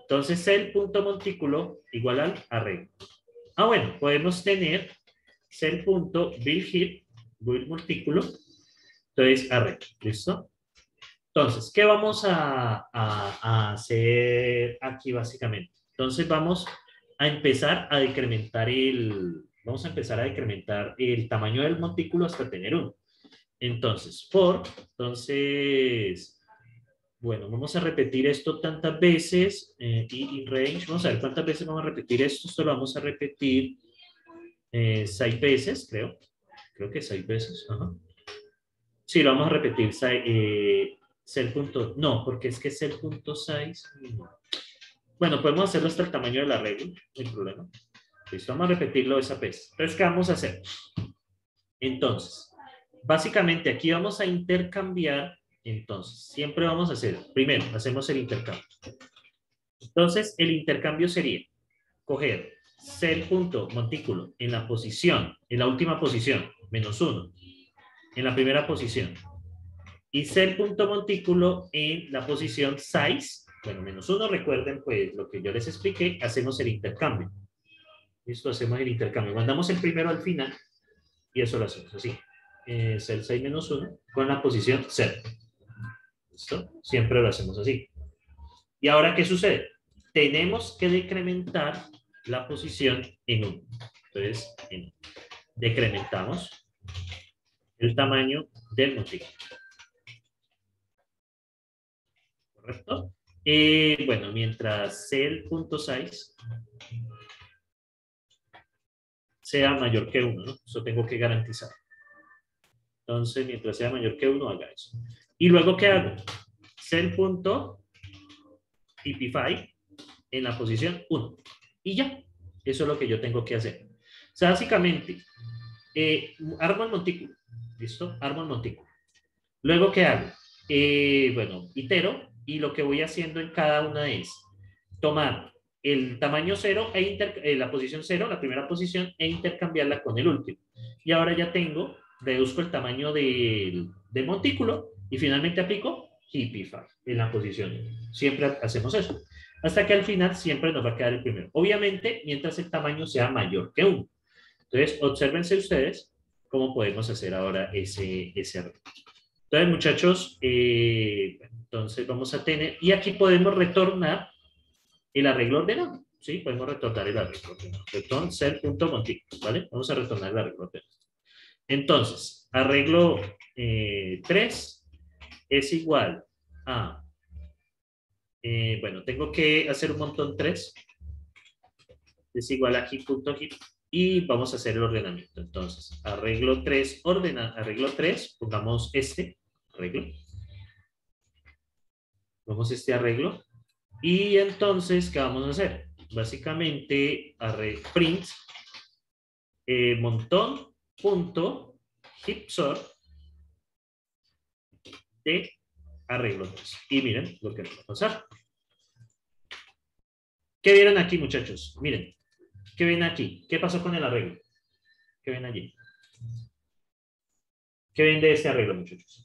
Entonces, cell.montículo igual al arreglo. Ah, bueno, podemos tener cell.buildHeap, build montículo, entonces arreglo, ¿listo? Entonces, ¿qué vamos a hacer aquí básicamente? Entonces, vamos a empezar a decrementar el tamaño del montículo hasta tener 1. Entonces, bueno, vamos a repetir esto tantas veces y in range, vamos a ver cuántas veces vamos a repetir esto. Esto lo vamos a repetir 6 veces, creo que 6 veces. Ajá. Sí, lo vamos a repetir. No, porque es que cell.size. Bueno, podemos hacerlo hasta el tamaño del arreglo, no hay problema. Listo, vamos a repetirlo esa vez. Entonces, ¿qué vamos a hacer? Entonces, básicamente aquí vamos a intercambiar. Entonces, siempre vamos a hacer, primero, hacemos el intercambio. Entonces, el intercambio sería coger cell.montículo en la posición, en la última posición, -1, en la primera posición. Y cell.montículo en la posición size, bueno, -1, recuerden pues lo que yo les expliqué, hacemos el intercambio. Listo, hacemos el intercambio. Mandamos el primero al final y eso lo hacemos así. Cell size -1 con la posición 0. ¿Listo? Siempre lo hacemos así. ¿Y ahora qué sucede? Tenemos que decrementar la posición en 1. Entonces, decrementamos el tamaño del montículo. ¿Correcto? Bueno, mientras cell.size sea mayor que 1, ¿no? Eso tengo que garantizar. Entonces, mientras sea mayor que 1, haga eso. ¿Y luego qué hago? Cell.typify en la posición 1. Y ya. Eso es lo que yo tengo que hacer. O sea, básicamente, armo el montículo. ¿Listo? Armo el montículo. Luego, ¿qué hago? Bueno, itero. Y lo que voy haciendo en cada una es tomar el tamaño 0, la posición 0, la primera posición, e intercambiarla con el último. Y ahora ya reduzco el tamaño del montículo y finalmente aplico Heapify en la posición 1. Siempre hacemos eso. Hasta que al final siempre nos va a quedar el primero. Obviamente, mientras el tamaño sea mayor que 1. Entonces, obsérvense ustedes cómo podemos hacer ahora ese arreglo. Entonces, muchachos, entonces vamos a tener, y aquí podemos retornar el arreglo ordenado, ¿sí? Podemos retornar el arreglo ordenado. Return cell.montículo, ¿vale? Vamos a retornar el arreglo ordenado. Entonces, arreglo 3 es igual a, bueno, tengo que hacer un montón 3, es igual a heap.heap, y vamos a hacer el ordenamiento. Entonces, arreglo 3, arreglo 3, pongamos este arreglo. Vamos a este arreglo. Y entonces, ¿qué vamos a hacer? Básicamente, print montón.heapsort de arreglo 3. Y miren lo que va a pasar. ¿Qué vieron aquí, muchachos? Miren, ¿qué ven aquí? ¿Qué pasó con el arreglo? ¿Qué ven allí? ¿Qué ven de este arreglo, muchachos?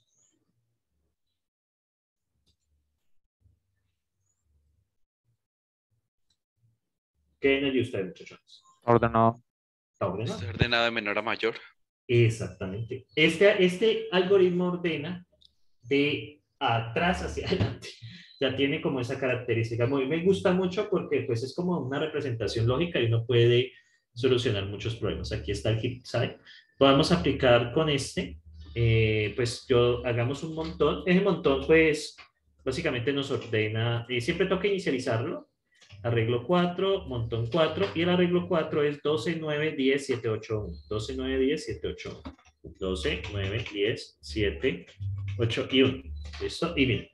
¿Qué ven allí ustedes, muchachos? Ordenado. ¿Está ordenado? Está ordenado de menor a mayor. Exactamente. Este algoritmo ordena de atrás hacia adelante. Ya tiene como esa característica. Me gusta mucho porque pues es como una representación lógica y uno puede solucionar muchos problemas. Aquí está el heap-side. Podemos aplicar con pues hagamos un montón. Ese montón pues básicamente nos ordena, siempre toca inicializarlo. Arreglo 4, montón 4, y el arreglo 4 es 12, 9, 10, 7, 8, 1. 12, 9, 10, 7, 8, 1. 12, 9, 10, 7, 8 y 1. ¿Listo? Y bien.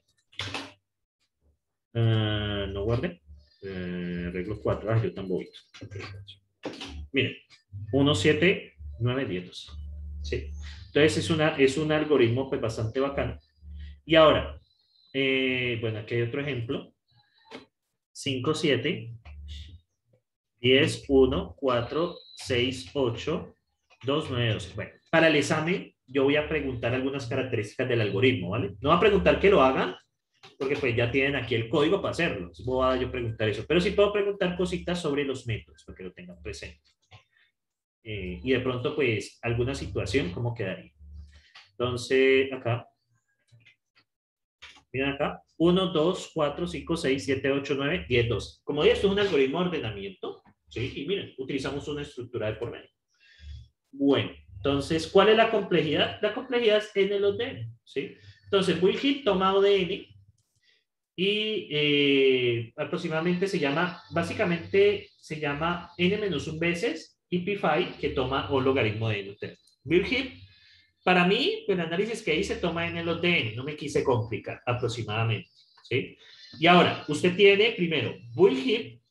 No guarde. Arreglo 4. Yo tan bobito. Miren. 1, 7, 9, 10, 12. ¿Sí? Entonces es un algoritmo pues, bastante bacano. Y ahora, bueno, aquí hay otro ejemplo. 5, 7, 10, 1, 4, 6, 8, 2, 9, 12. Bueno, para el examen yo voy a preguntar algunas características del algoritmo, ¿vale? No voy a preguntar que lo hagan, porque pues ya tienen aquí el código para hacerlo. Es bobada yo preguntar eso, pero sí puedo preguntar cositas sobre los métodos, para que lo tengan presente. Y de pronto, pues, alguna situación, ¿cómo quedaría? Entonces, acá, miren acá, 1, 2, 4, 5, 6, 7, 8, 9, 10, 12. Como dije, esto es un algoritmo de ordenamiento, ¿sí? Y miren, utilizamos una estructura de por medio. Bueno, entonces, ¿cuál es la complejidad? La complejidad es n los de n, ¿sí? Entonces, Will Heap toma O de n y aproximadamente se llama, básicamente se llama n-1 veces Hippify, que toma O logaritmo de n. Will Heap, para mí, el análisis que hice toma n los de n, no me quise complicar, aproximadamente, ¿sí? Y ahora, usted tiene primero Will Heap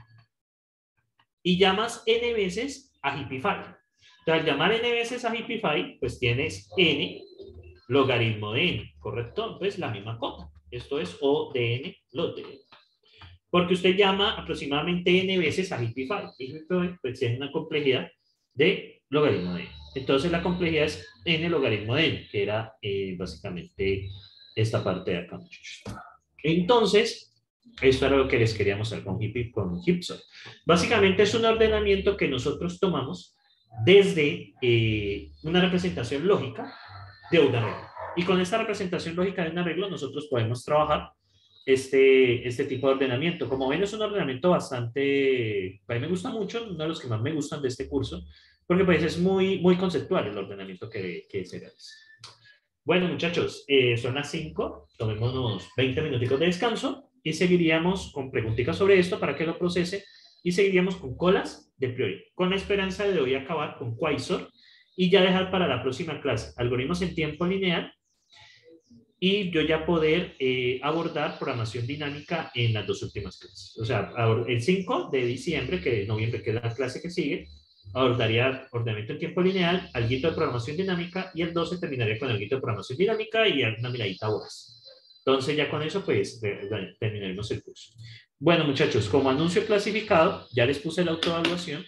y llamas n veces a Hippify. Entonces, al llamar n veces a Hippify, pues tienes n logaritmo de n, ¿correcto? Entonces, la misma cosa. Esto es O de n log de n. Porque usted llama aproximadamente n veces a Hippify. Hippify pues tiene una complejidad de logaritmo de n. Entonces, la complejidad es n logaritmo de n, que era básicamente esta parte de acá, muchachos. Entonces, esto era lo que les quería mostrar con Hipson. Básicamente es un ordenamiento que nosotros tomamos desde una representación lógica de un arreglo. Y con esta representación lógica de un arreglo nosotros podemos trabajar este tipo de ordenamiento. Como ven, es un ordenamiento bastante, a mí me gusta mucho, uno de los que más me gustan de este curso, porque pues es muy, muy conceptual el ordenamiento que se realiza. Bueno, muchachos, son las 5, tomémonos 20 minuticos de descanso y seguiríamos con preguntitas sobre esto para que lo procese y seguiríamos con colas de priori, con la esperanza de hoy acabar con Quasar y ya dejar para la próxima clase algoritmos en tiempo lineal y yo ya poder abordar programación dinámica en las dos últimas clases. O sea, el 5 de diciembre, que de noviembre, que es la clase que sigue, abordaría ordenamiento en tiempo lineal, alguito de programación dinámica, y el 12 terminaría con alguito de programación dinámica y una miradita a horas. Entonces ya con eso pues terminaremos el curso. Bueno, muchachos, como anuncio clasificado, ya les puse la autoevaluación.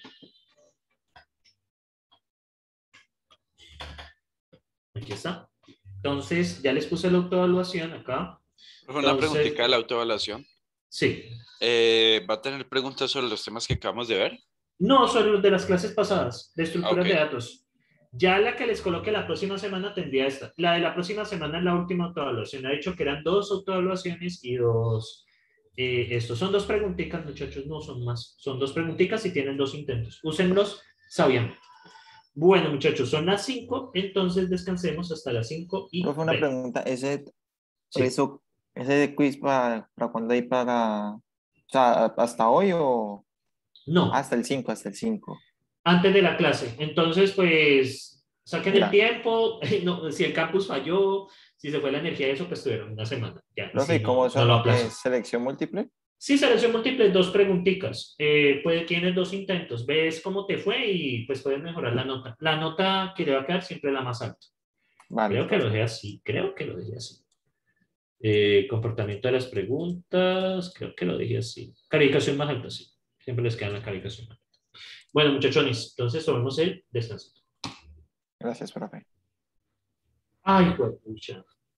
Aquí está. Entonces, ya les puse la autoevaluación acá. Una preguntita de la autoevaluación. Sí. ¿Va a tener preguntas sobre los temas que acabamos de ver? No, sobre los de las clases pasadas, de estructuras Okay. de datos. Ya la que les coloque la próxima semana tendría esta. La de la próxima semana es la última autoevaluación. Ha dicho que eran 2 autoevaluaciones y 2... estos son 2 preguntitas, muchachos, no son más. Son 2 preguntitas y tienen 2 intentos. Úsenlos sabiamente. Bueno, muchachos, son las 5, entonces descansemos hasta las 5 y Profe, una 20. pregunta, Sí. ese quiz para cuándo hay o sea, hasta hoy o No, hasta el 5, hasta el 5. antes de la clase. Entonces, pues, saquen el Mira. tiempo. No, si el campus falló, si se fue la energía, eso, pues tuvieron una semana. Ya, Profe, sí, ¿cómo no son? lo aplazo. ¿Selección múltiple? Sí, selección múltiple, 2 preguntitas. Tienes 2 intentos. Ves cómo te fue y pues puedes mejorar la nota. La nota que le va a quedar siempre es la más alta. Vale, Creo que profe. lo dejé así. Creo que lo dejé así. Comportamiento de las preguntas. Creo que lo dejé así. Calificación más alta, sí. Siempre les queda la calificación más alta. Bueno, muchachones, entonces tomemos el descanso. Gracias, profe. Ay, pues, pucha.